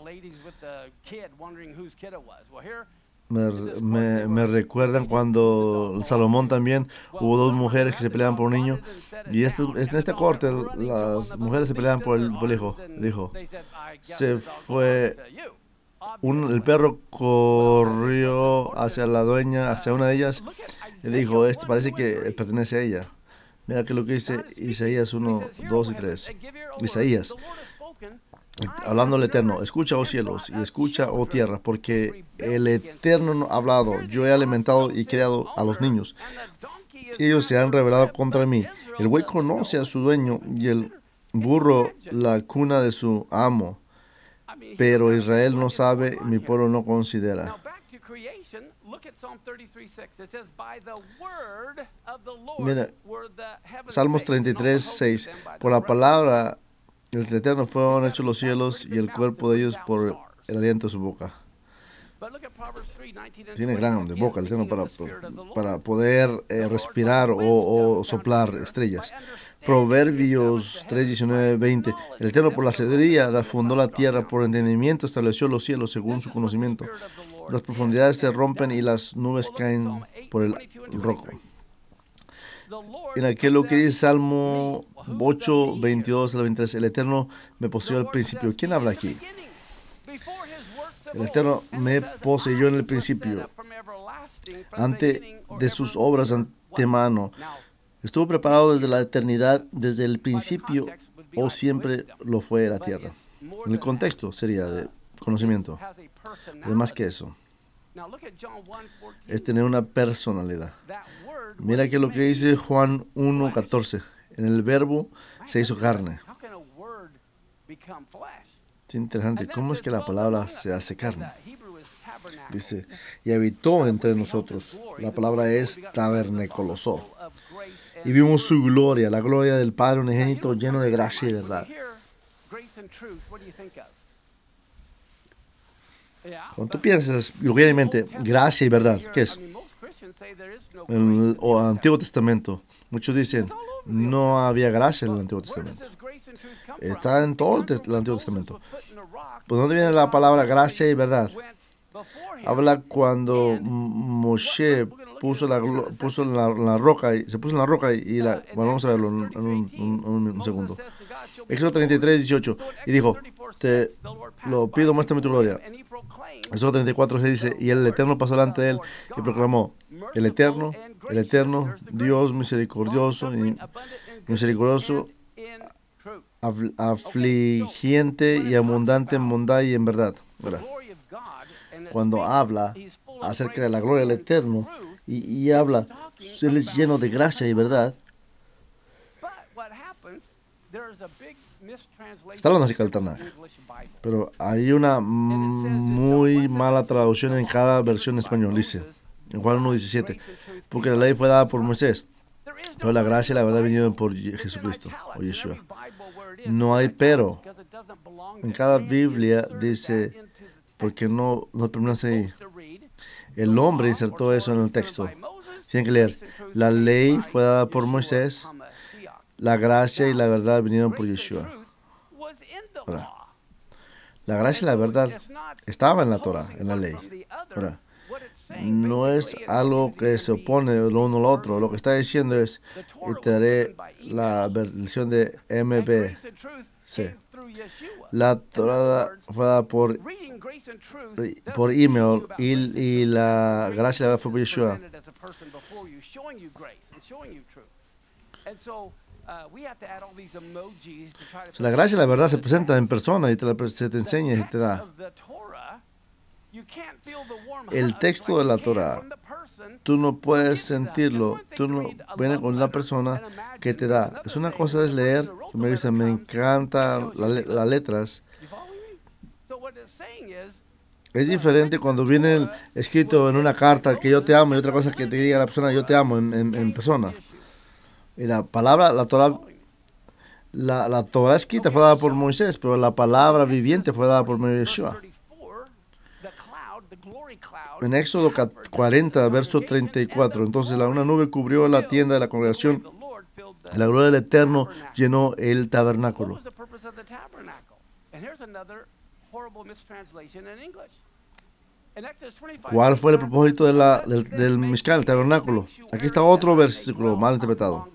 Me, me, me recuerdan cuando Salomón también hubo dos mujeres que se peleaban por un niño, y este, en esta corte las mujeres se peleaban por el, por el hijo. Dijo, se fue, un, el perro corrió hacia la dueña, hacia una de ellas, y dijo, este parece que pertenece a ella. Mira que lo que dice Isaías uno, dos y tres. Isaías, hablando al Eterno, escucha, oh cielos, y escucha, oh tierra, porque el Eterno ha hablado. Yo he alimentado y criado a los niños. Ellos se han rebelado contra mí. El buey conoce a su dueño, y el burro la cuna de su amo. Pero Israel no sabe, mi pueblo no considera. Mira, Salmos treinta y tres, seis. Por la palabra del Eterno fueron hechos los cielos, y el cuerpo de ellos por el aliento de su boca. Tiene grande boca el Eterno para, para poder eh, respirar o, o soplar estrellas. Proverbios tres, diecinueve, veinte. El Eterno por la sabiduría fundó la tierra, por entendimiento estableció los cielos según su conocimiento. Las profundidades se rompen y las nubes caen por el, el roco. En aquello que dice Salmo ocho, veintidós al veintitrés, el Eterno me poseyó al principio. ¿Quién habla aquí? El Eterno me poseyó en el principio, antes de sus obras antemano. Estuvo preparado desde la eternidad, desde el principio, o siempre lo fue la tierra. En el contexto sería de conocimiento. Pero más que eso, es tener una personalidad. Mira que lo que dice Juan uno, catorce. En el verbo se hizo carne. Es interesante. ¿Cómo es que la palabra se hace carne? Dice, y habitó entre nosotros. La palabra es tabernaculosó. Y vimos su gloria, la gloria del Padre unigénito, lleno de gracia y verdad. Cuando tú piensas, lógicamente, gracia y verdad, ¿qué es? En el Antiguo Testamento, muchos dicen, no había gracia en el Antiguo Testamento. Está en todo el, tes- el Antiguo Testamento. ¿Por dónde viene la palabra gracia y verdad? Habla cuando Moshe puso la, glo- puso la, la roca, y, se puso en la roca y, y la... Bueno, vamos a verlo en, en un, un- un- un segundo. Éxodo treinta y tres, dieciocho. Y dijo, te lo pido, muéstrame tu gloria. Éxodo treinta y cuatro, se dice, y el Eterno pasó delante de él y proclamó, el Eterno, el Eterno, Dios misericordioso y misericordioso, afl- afligiente y abundante en bondad y en verdad. ¿Verdad? Cuando habla acerca de la gloria del Eterno y, y habla, Él es lleno de gracia y verdad. Está hablando acerca del Tanaj, pero hay una muy mala traducción en cada versión en español. Dice, en Juan uno diecisiete, porque la ley fue dada por Moisés, pero la gracia y la verdad vinieron por Ye- Jesucristo o Yeshua. No hay pero. En cada Biblia dice, porque no, no permanece ahí. El hombre insertó eso en el texto. Tienen que leer, la ley fue dada por Moisés, la gracia y la verdad vinieron por Yeshua. Ahora, la gracia y la verdad estaban en la Torah, en la ley. Ahora, no es algo que se opone lo uno al otro. Lo que está diciendo es, y te daré la versión de M B C. La Torah fue dada por, por email y, y la gracia y la verdad fue por Yeshua. La gracia y la verdad se presentan en persona y te la, se te enseña y te da. El texto de la Torah, tú no puedes sentirlo. Tú no vienes con una persona que te da. Es una cosa es leer, que me dice, me encantan la, las letras. Es diferente cuando viene escrito en una carta que yo te amo y otra cosa que te diga la persona yo te amo en, en, en persona. Y la palabra, la Torah, la, la Torah escrita fue dada por Moisés, pero la palabra viviente fue dada por Yeshua. En Éxodo cuarenta, verso treinta y cuatro, entonces la, una nube cubrió la tienda de la congregación, y la gloria del Eterno llenó el tabernáculo. ¿Cuál fue el propósito de la, del, del Mishkan, el tabernáculo? Aquí está otro versículo mal interpretado.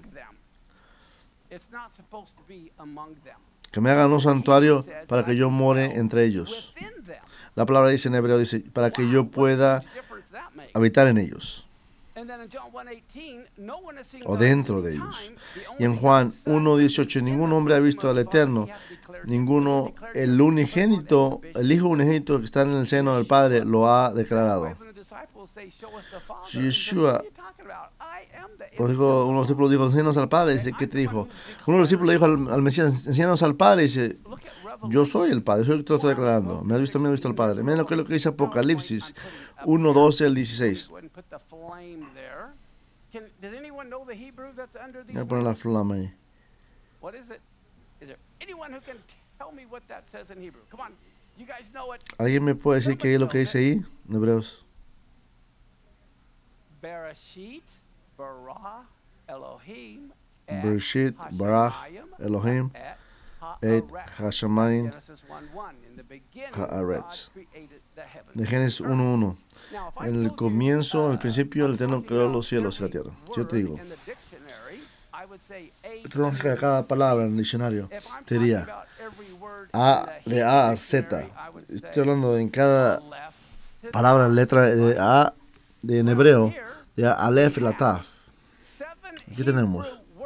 Que me hagan un santuario para que yo more entre ellos. La palabra dice en hebreo, dice, para que yo pueda habitar en ellos. O dentro de ellos. Y en Juan uno dieciocho, ningún hombre ha visto al Eterno, ninguno, el unigénito, el Hijo unigénito que está en el seno del Padre lo ha declarado. Yeshua, pues dijo, uno de los discípulos dijo, enséñanos al Padre. Dice, ¿qué te dijo? Uno de los discípulos le dijo al, al Mesías, enséñanos al Padre. Dice, yo soy el Padre, soy el que te lo estoy declarando. Me has visto, me has visto al Padre. Miren lo que, lo que dice Apocalipsis uno, doce al dieciséis. Voy a poner la flama ahí. ¿Alguien me puede decir qué es lo que dice ahí en Hebreos? Bereshit, bara, Elohim, Bereshit, bara, Elohim, et Hashamayim, Haaretz. De Génesis uno uno. En el comienzo, en el principio, el Eterno creó los cielos y la tierra. Si yo te digo, tenemos que cada palabra en el diccionario, te diría A, de A a Z. Estoy hablando en cada palabra, letra de A, de en hebreo, de Aleph y la Taf. Aquí tenemos.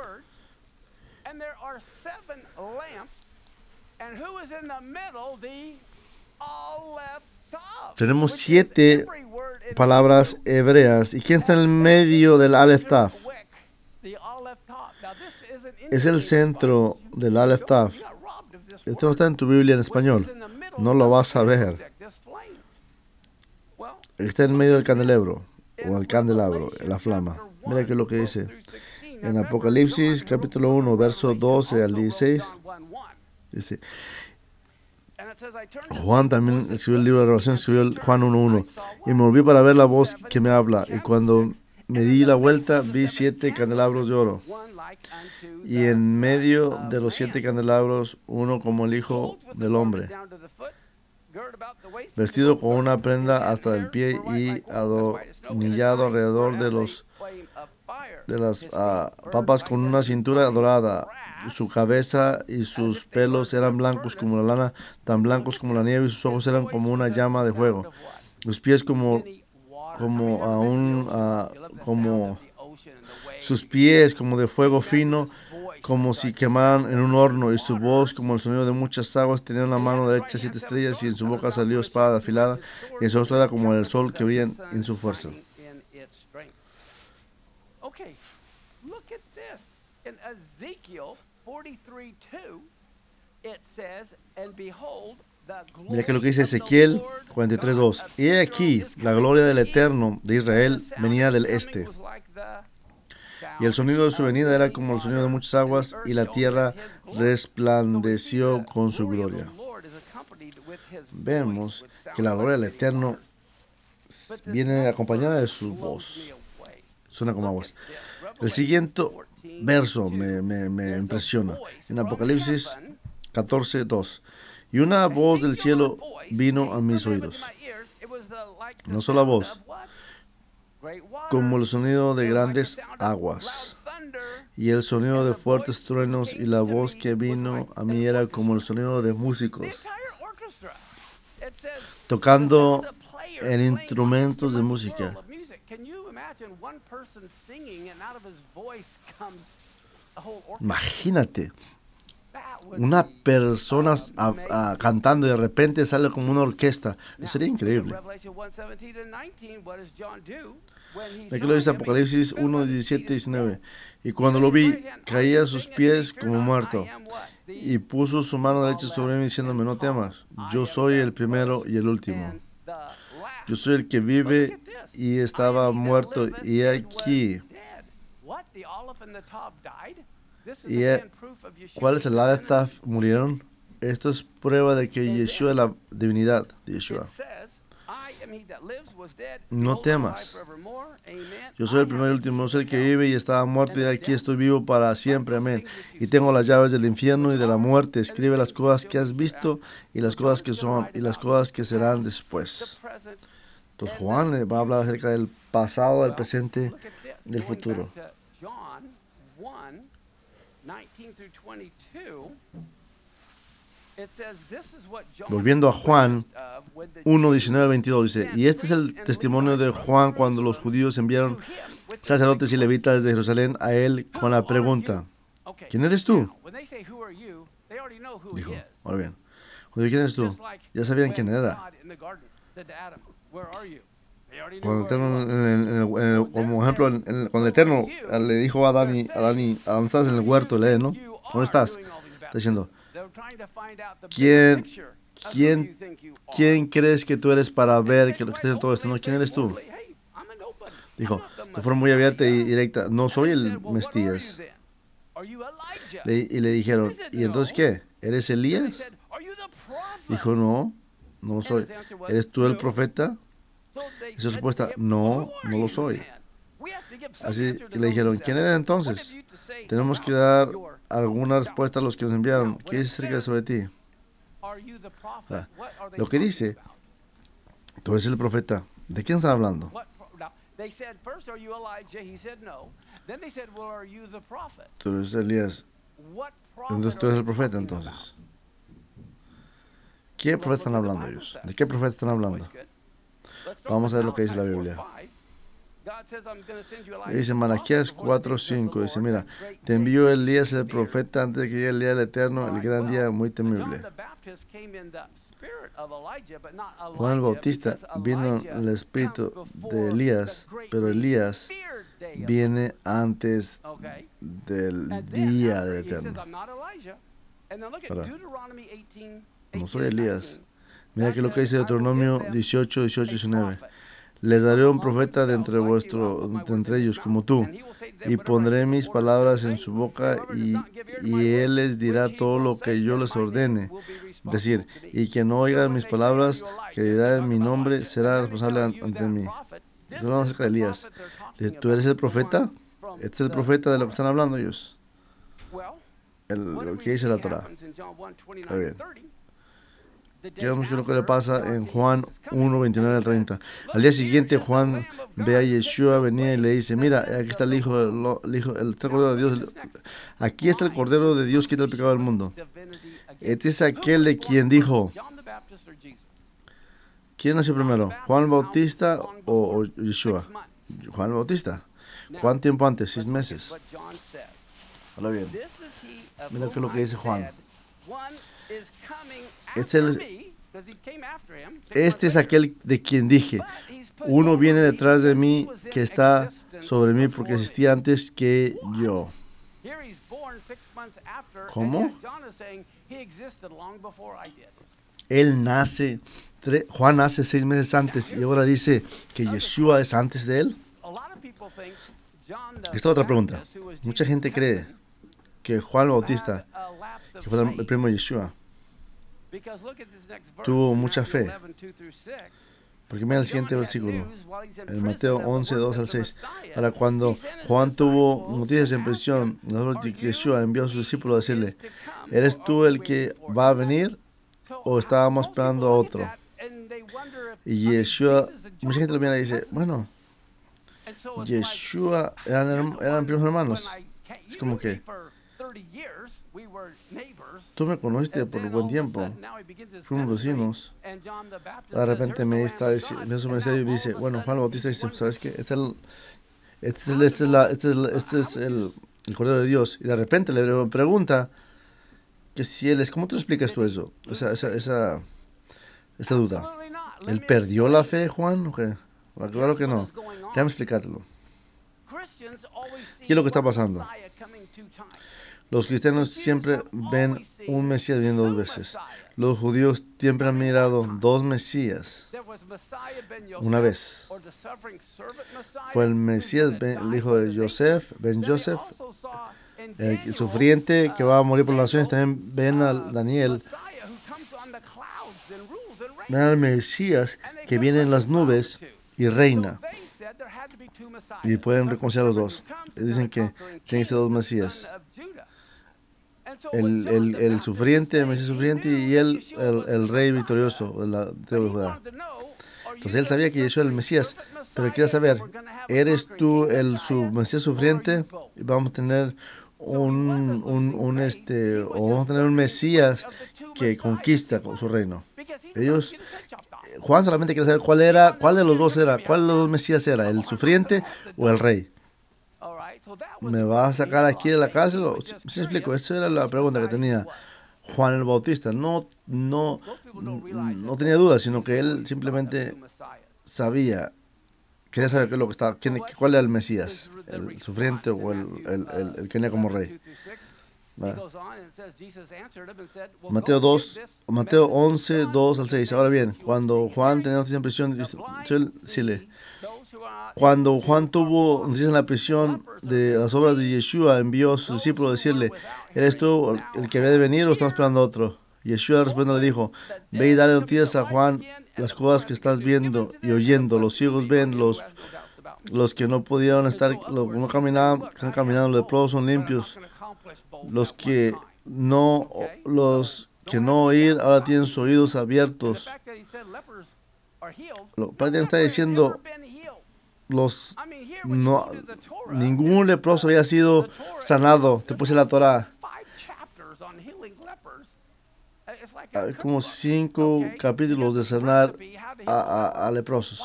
Tenemos siete palabras hebreas. ¿Y quién está en el medio del Aleph Taf? Es el centro del Aleph Taf. Esto no está en tu Biblia en español. No lo vas a ver. Está en medio del candelabro, o el candelabro, la flama. Mira qué es lo que dice. En Apocalipsis, capítulo uno, verso doce al dieciséis. Dice, Juan también escribió el libro de Revelación, escribió el Juan uno uno. Y me volví para ver la voz que me habla. Y cuando me di la vuelta, vi siete candelabros de oro, y en medio de los siete candelabros, uno como el Hijo del Hombre, vestido con una prenda hasta el pie y adornillado alrededor de los de las uh, papas con una cintura dorada. Su cabeza y sus pelos eran blancos como la lana, tan blancos como la nieve, y sus ojos eran como una llama de fuego. Los pies como como a un uh, como sus pies como de fuego fino, como si quemaran en un horno, y su voz como el sonido de muchas aguas. Tenía en la mano derecha siete estrellas, y en su boca salió espada afilada, y su rostro era como el sol que brilla en su fuerza. Okay, look at this. In Ezekiel forty-three two, it says, and behold, the glory Mira que lo que dice of the Ezequiel Lord cuarenta y tres God dos. of Y he Israel aquí, is la coming gloria del from the east, Eterno de Israel and the sound venía of del his este, coming was like the y el sonido de su sound of venida era many como el sonido de waters, muchas and the aguas, earth y la showed tierra his glory. So we see resplandeció the con su glory of gloria. the Lord is accompanied with his Vemos voice, which que la sounds gloria del like many Eterno waters. But this viene next acompañada de verse su blows voz. me away. Suena como Look aguas. at this. El Revelation siguiente fourteen verso two. me, me, me There's a impresiona. voice En from Apocalipsis heaven. catorce dos. Y una voz del Ezekiel cielo voice vino came a mis from heaven to oídos, my ears. It was the, like the no solo la sound voz, of what? Great waters. como el sonido de It was like the grandes sound of aguas, loud thunder. y el sonido And de the fuertes voice truenos, which y came la to voz me que was vino like a mí an era como el orchestra. sonido de The músicos entire orchestra. It says tocando the sound of players en playing instrumentos de one música. instrumental of music. Can you imagine one person singing and out of his voice comes a whole orchestra? Imagínate That would una be persona a- a- amazing. cantando, y de repente sale como una orquesta. Now, Sería look at increíble. Revelation one seventeen and nineteen. What does John do when he Aquí saw lo dice him? He Apocalipsis fell uno at his diecisiete feet as diecinueve. dead. Y cuando He lo said in his vi, right hand, caí "I a am sus saying unto pies thee, fear como not, muerto. I am what? The Y puso su mano derecha sobre mí, diciéndome: no temas, yo soy el primero y el último. and the last." Yo soy el que But look vive at this. y I estaba am he that muerto, liveth y and was aquí. dead. What? The Aleph and the Tav died? This is Y again proof of Yeshua's ¿cuál es el Aleph divinity. Taf? Murieron. Esto es prueba de que Yeshua es la divinidad de Yeshua. It says, "I am he that lives, was dead, No behold, I am temas. alive forevermore." Amen. Yo soy el I primero y have el último, yo the soy el que keys of vive y hell estaba muerto, y and the aquí death. estoy vivo para siempre. Amén. Y tengo las llaves del infierno y de la muerte. Escribe las cosas que has visto, y las cosas que son, y las cosas que serán después. The present. Entonces Juan le va a hablar acerca del pasado, del Well, presente, look at this. del Going futuro. back to John one, nineteen through twenty-two, it says, "This is what John Volviendo a Juan witnessed of when the uno, Jews diecinueve al veintidós dice: y este es el testimonio de Juan cuando los judíos enviaron to him with this sacerdotes y question, levitas de Jerusalén a él con la pregunta. okay, ¿Quién eres tú? now, when they say, "Who are you?" they already know who Dijo, he is. ahora bien, cuando ¿quién eres tú? Just like Ya sabían when quién era. God in the garden said to Adam, "Where are you?" They already knew Cuando el where he Eterno, was. en el- en el- en el- como ejemplo, en el- cuando el Eterno le dijo a Adán y, a Adán y, ¿a dónde estás? En el huerto, lee, ¿no? ¿Dónde estás? Está diciendo, ¿quién, quién, quién crees que tú eres para ver que lo que estás haciendo todo esto? ¿No? ¿Quién eres tú? Dijo, de forma muy abierta y directa, no soy el Mesías. Le- y le dijeron, ¿y entonces qué? ¿Eres Elías? Dijo, no, no lo soy. ¿Eres tú el profeta? Y su respuesta, no, no lo soy. Así que le dijeron, ¿quién eres entonces? Tenemos que dar alguna respuesta a los que nos enviaron. ¿Qué dice acerca de sobre ti? Ahora, lo que dice, tú eres el profeta. ¿De quién está hablando? Tú eres Elías. Entonces tú eres el profeta entonces. ¿Qué profeta están hablando ellos? ¿De qué profeta están hablando? Vamos a ver lo que dice la Biblia. Dice Malaquías cuatro cinco, dice, mira, te envío Elías el profeta antes de que llegue el día del Eterno, el gran día muy temible. Juan el Bautista vino en el espíritu de Elías, pero Elías viene antes del día del Eterno. Ahora, no soy Elías. Mira que lo que dice Deuteronomio dieciocho, dieciocho, diecinueve. Les daré un profeta de entre, vuestro, de entre ellos, como tú, y pondré mis palabras en su boca, y, y él les dirá todo lo que yo les ordene. Decir, y quien no oiga mis palabras, que dirá en mi nombre, será responsable ante mí. Estoy hablando acerca de Elías. ¿tú eres el profeta? Este es el profeta de lo que están hablando ellos. El, lo que dice la Torah. Está bien. Digamos que lo que le pasa en Juan uno, veintinueve al treinta. Al día siguiente Juan ve a Yeshua venir y le dice, mira, aquí está el Hijo, el, el, hijo, el Cordero de Dios. Aquí está el Cordero de Dios que quita el pecado del mundo. Este es aquel de quien dijo, ¿quién nació primero? ¿Juan el Bautista o, o Yeshua? Juan el Bautista. ¿Cuánto tiempo antes? Seis meses. Habla bien. Mira qué es lo que dice Juan. Este es, el, este es aquel de quien dije, uno viene detrás de mí que está sobre mí porque existía antes que yo. ¿Cómo? Él nace, Juan nace seis meses antes y ahora dice que Yeshua es antes de él. Esta otra pregunta. Mucha gente cree que Juan el Bautista, que fue el primo de Yeshua, tuvo mucha fe. Porque mira el siguiente versículo, en Mateo once, dos al seis. Ahora, cuando Juan tuvo noticias en prisión, Yeshua envió a sus discípulos a decirle, ¿eres tú el que va a venir o estábamos esperando a otro? Y Yeshua, mucha gente lo mira y dice, bueno, Yeshua eran, eran primos hermanos. Es como que tú me conociste por un buen tiempo, fuimos vecinos. De repente me está diciendo su ministerio y dice, bueno, Juan el Bautista dice, ¿sabes qué? Este es el, este es el, este es la, este es el, este es el, el Cordero de Dios. Y de repente le pregunta que si él es, ¿cómo tú explicas tú eso? Esa, esa, esa, esa duda. ¿Él perdió la fe, Juan? ¿O qué? Claro que no. Déjame explicártelo. ¿Qué es lo que está pasando? Los cristianos siempre ven un Mesías viniendo dos veces. Los judíos siempre han mirado dos Mesías una vez. Fue el Mesías, el hijo de Joseph, Ben Joseph, el sufriente que va a morir por las naciones. También ven a Daniel. Ven al Mesías que viene en las nubes y reina. Y pueden reconciliar los dos. Dicen que tienen que ser dos Mesías. El, el, el sufriente, el Mesías sufriente y él, el, el rey victorioso de la tribu de Judá. Entonces él sabía que Yeshua era el Mesías, pero quería saber, ¿eres tú el su Mesías sufriente? Y vamos a tener un, un, un este, o vamos a tener un Mesías que conquista con su reino. Ellos, Juan solamente quería saber cuál era, cuál de los dos era, cuál de los dos Mesías era, el sufriente o el rey. ¿Me va a sacar aquí de la cárcel? ¿Sí, sí explico? Esa era la pregunta que tenía Juan el Bautista. No, no, no tenía dudas, sino que él simplemente sabía, quería saber qué es lo que estaba, quién, cuál era el Mesías, el sufriente o el, el, el, el que venía como rey. ¿Verdad? Mateo dos, Mateo once, dos al seis. Ahora bien, cuando Juan tenía noticia en prisión, decirle, cuando Juan tuvo noticias en la prisión de las obras de Yeshua, envió a sus discípulos a decirle, ¿eres tú el que había de venir o estamos esperando a otro? Yeshua respondiendo le dijo, ve y dale noticias a Juan las cosas que estás viendo y oyendo. Los ciegos ven, los, los que no podían estar, los que no caminaban, están caminando, los leprosos son limpios. Los que no, los que no oír ahora tienen sus oídos abiertos. Lo que está diciendo, los no, ningún leproso había sido sanado. Te puse la Torah. Hay como cinco capítulos de sanar a, a, a leprosos.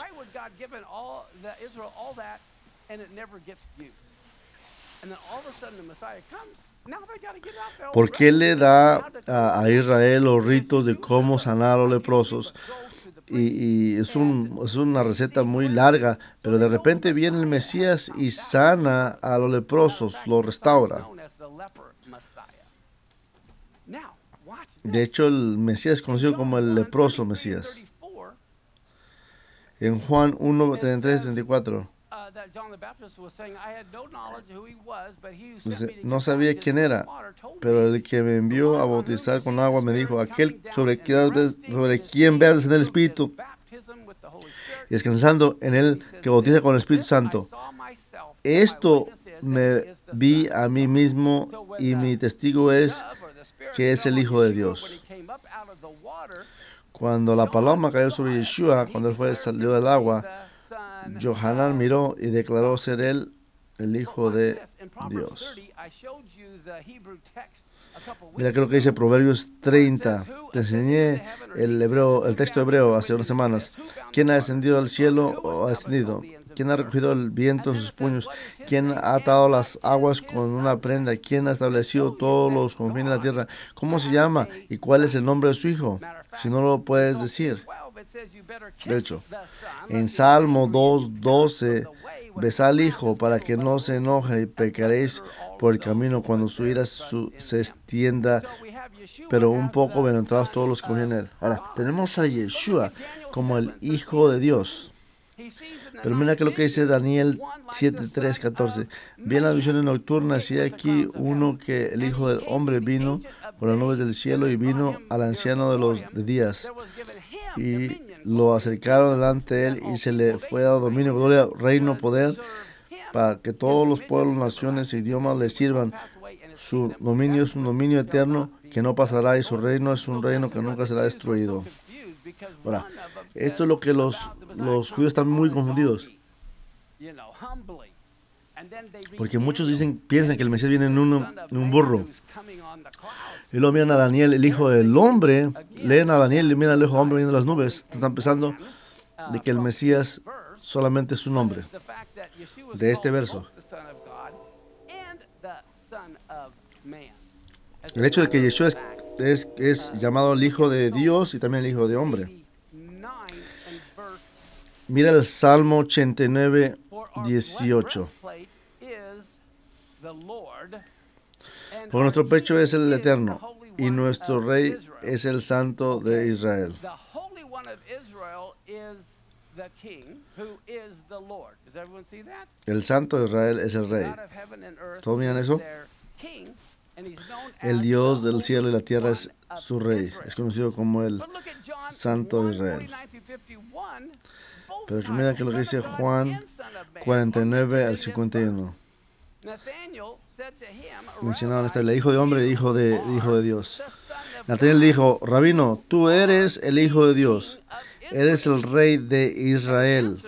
¿Por qué le da a, a Israel los ritos de cómo sanar a los leprosos? Y, y es, un, es una receta muy larga, pero de repente viene el Mesías y sana a los leprosos, los restaura. De hecho, el Mesías es conocido como el leproso Mesías. En Juan uno, treinta y tres, treinta y cuatro. Dice, no sabía quién era, pero el que me envió a bautizar con agua me dijo, aquel sobre, sobre quien veas descender el Espíritu y descansando en él que bautiza con el Espíritu Santo. esto me vi a mí mismo y mi testigo es que es el Hijo de Dios. Cuando la paloma cayó sobre Yeshua, cuando él fue, salió del agua, Johanan miró y declaró ser él el Hijo de Dios. Mira que lo que dice Proverbios treinta. Te enseñé el hebreo, el texto hebreo hace unas semanas. ¿Quién ha descendido al cielo o ha ascendido? ¿Quién ha recogido el viento en sus puños? ¿Quién ha atado las aguas con una prenda? ¿Quién ha establecido todos los confines de la tierra? ¿Cómo se llama? ¿Y cuál es el nombre de su hijo? Si no lo puedes decir. De hecho, en Salmo dos doce, besad al hijo para que no se enoje y pecaréis por el camino cuando su ira su, se extienda, pero un poco bienaventurados todos los que confían en él. Ahora, tenemos a Yeshua como el Hijo de Dios. Pero mira que lo que dice Daniel siete, tres, catorce. Vi en las visiones nocturnas y aquí uno que el Hijo del Hombre vino con las nubes del cielo y vino al anciano de los de días. Y lo acercaron delante de él y se le fue dado dominio, gloria, reino, poder, para que todos los pueblos, naciones e idiomas le sirvan. Su dominio es un dominio eterno que no pasará y su reino es un reino que nunca será destruido. Ahora, esto es lo que los, los judíos están muy confundidos. Porque muchos dicen, piensan que el Mesías viene en un, en un burro. Y luego miran a Daniel, el Hijo del Hombre, leen a Daniel y miran al Hijo del Hombre viendo las nubes. Están pensando de que el Mesías solamente es un nombre. De este verso. El hecho de que Yeshua es, es, es llamado el Hijo de Dios y también el Hijo de Hombre. Mira el Salmo ochenta y nueve, dieciocho. Por nuestro pecho es el Eterno, y nuestro Rey es el Santo de Israel. El Santo de Israel es el Rey. ¿Todos miran eso? El Dios del cielo y la tierra es su Rey. Es conocido como el Santo de Israel. Pero mira que lo que dice Juan cuarenta y nueve al cincuenta y uno. Mencionaban esta el hijo de hombre y hijo de, hijo de Dios. Natanael dijo, Rabino, tú eres el Hijo de Dios, eres el Rey de Israel.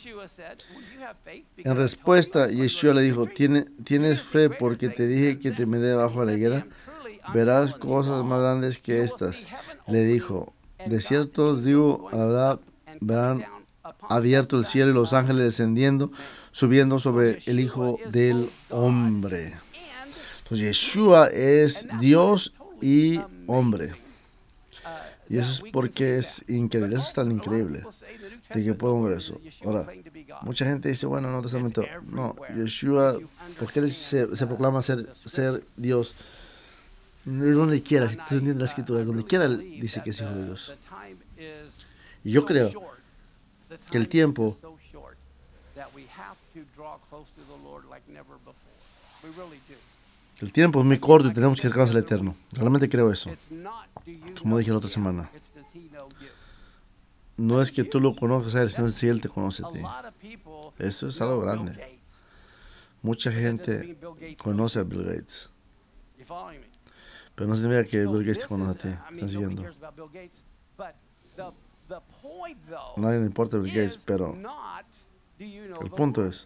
En respuesta, Yeshua le dijo, ¿tienes fe porque te dije que te miré debajo de la higuera? Verás cosas más grandes que estas. Le dijo, de cierto os digo, a la verdad, verán abierto el cielo y los ángeles descendiendo, subiendo sobre el Hijo del Hombre. Entonces, Yeshua es Dios y hombre. Y eso es porque es increíble, eso es tan increíble, de que podemos ver eso. Ahora, mucha gente dice, bueno, no, Testamento, no, Yeshua, porque él se, se proclama ser, ser Dios, donde quiera, si tú entiendes la escritura, donde quiera él dice que es Hijo de Dios. Y yo creo que el tiempo el tiempo es muy corto y tenemos que acercarnos al Eterno. Realmente creo eso. Como dije la otra semana. No es que tú lo conozcas a él, sino si él te conoce a ti. Eso es algo grande. Mucha gente conoce a Bill Gates. Pero no significa que Bill Gates te conoce a ti. Están siguiendo. A nadie le importa Bill Gates, pero el punto es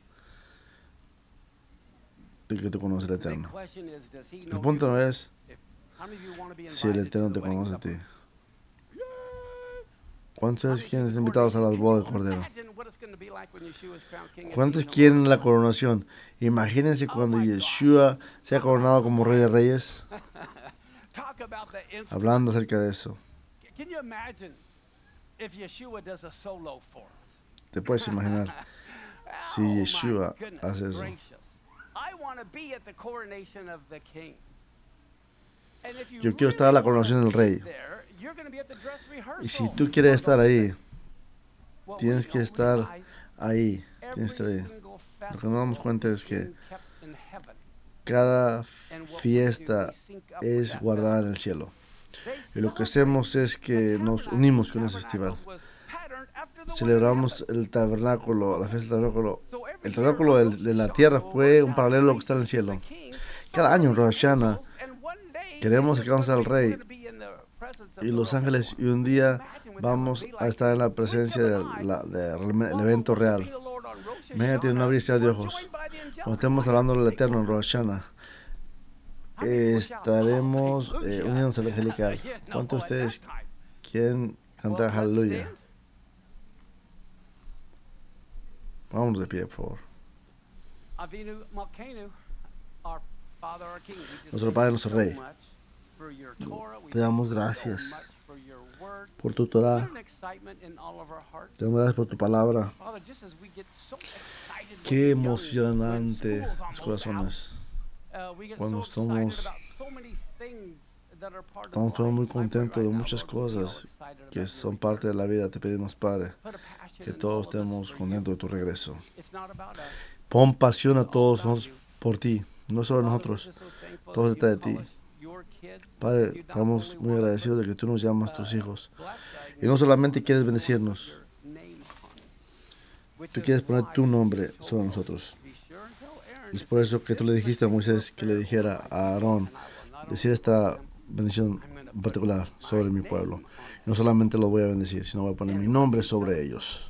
de que te conoce el Eterno. El punto no es si el Eterno te conoce a ti. ¿Cuántos quieren ser invitados a las bodas del Cordero? ¿Cuántos quieren la coronación? Imagínense cuando Yeshua sea coronado como Rey de Reyes. Hablando acerca de eso. ¿Te puedes imaginar si Yeshua hace eso? Yo quiero estar a la coronación del Rey. Y si tú quieres estar ahí, tienes que estar ahí. Tienes que estar ahí. Lo que nos damos cuenta es que cada fiesta es guardada en el cielo. Y lo que hacemos es que nos unimos con ese festival. Celebramos el tabernáculo, la fiesta del tabernáculo, el tabernáculo de, de la tierra fue un paralelo a lo que está en el cielo. Cada año en Rosh Hashanah queremos que vamos al Rey y los ángeles, y un día vamos a estar en la presencia del de evento real. Imagínate una vista de ojos. Cuando estemos hablando del Eterno en Rosh Hashanah, estaremos eh, unidos al angelical. ¿Cuántos de ustedes quieren cantar aleluya? Vamos de pie, por favor. Nuestro Padre, nuestro Rey, te damos gracias por tu Torah. Te damos gracias por tu palabra. Qué emocionante los corazones. Cuando estamos, estamos muy contentos de muchas cosas que son parte de la vida. Te pedimos, Padre, que todos estemos contentos de tu regreso. Pon pasión a todos nosotros por ti, no solo nosotros, todo está de ti. Padre, estamos muy agradecidos de que tú nos llamas tus hijos. Y no solamente quieres bendecirnos, tú quieres poner tu nombre sobre nosotros. Y es por eso que tú le dijiste a Moisés que le dijera a Aarón decir esta bendición en particular sobre mi pueblo. No solamente lo voy a bendecir, sino voy a poner mi nombre sobre ellos.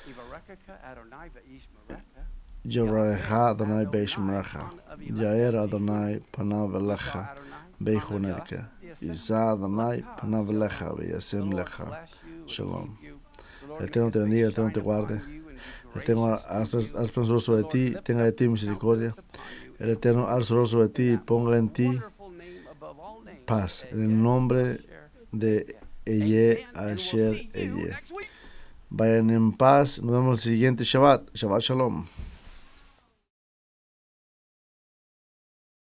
Yevarecha Adonai beishmerecha, Yair Adonai panav elecha beichonedka, Yisa Adonai panav elecha veyasem lecha. Shalom. El Eterno te bendiga, el Eterno te guarde. El Eterno alza sobre ti, tenga de ti misericordia. El Eterno alza sobre ti y ponga en ti paz. En el nombre de Eye Asher Eye. Vayan en paz. Nos vemos el siguiente Shabbat. Shabbat Shalom.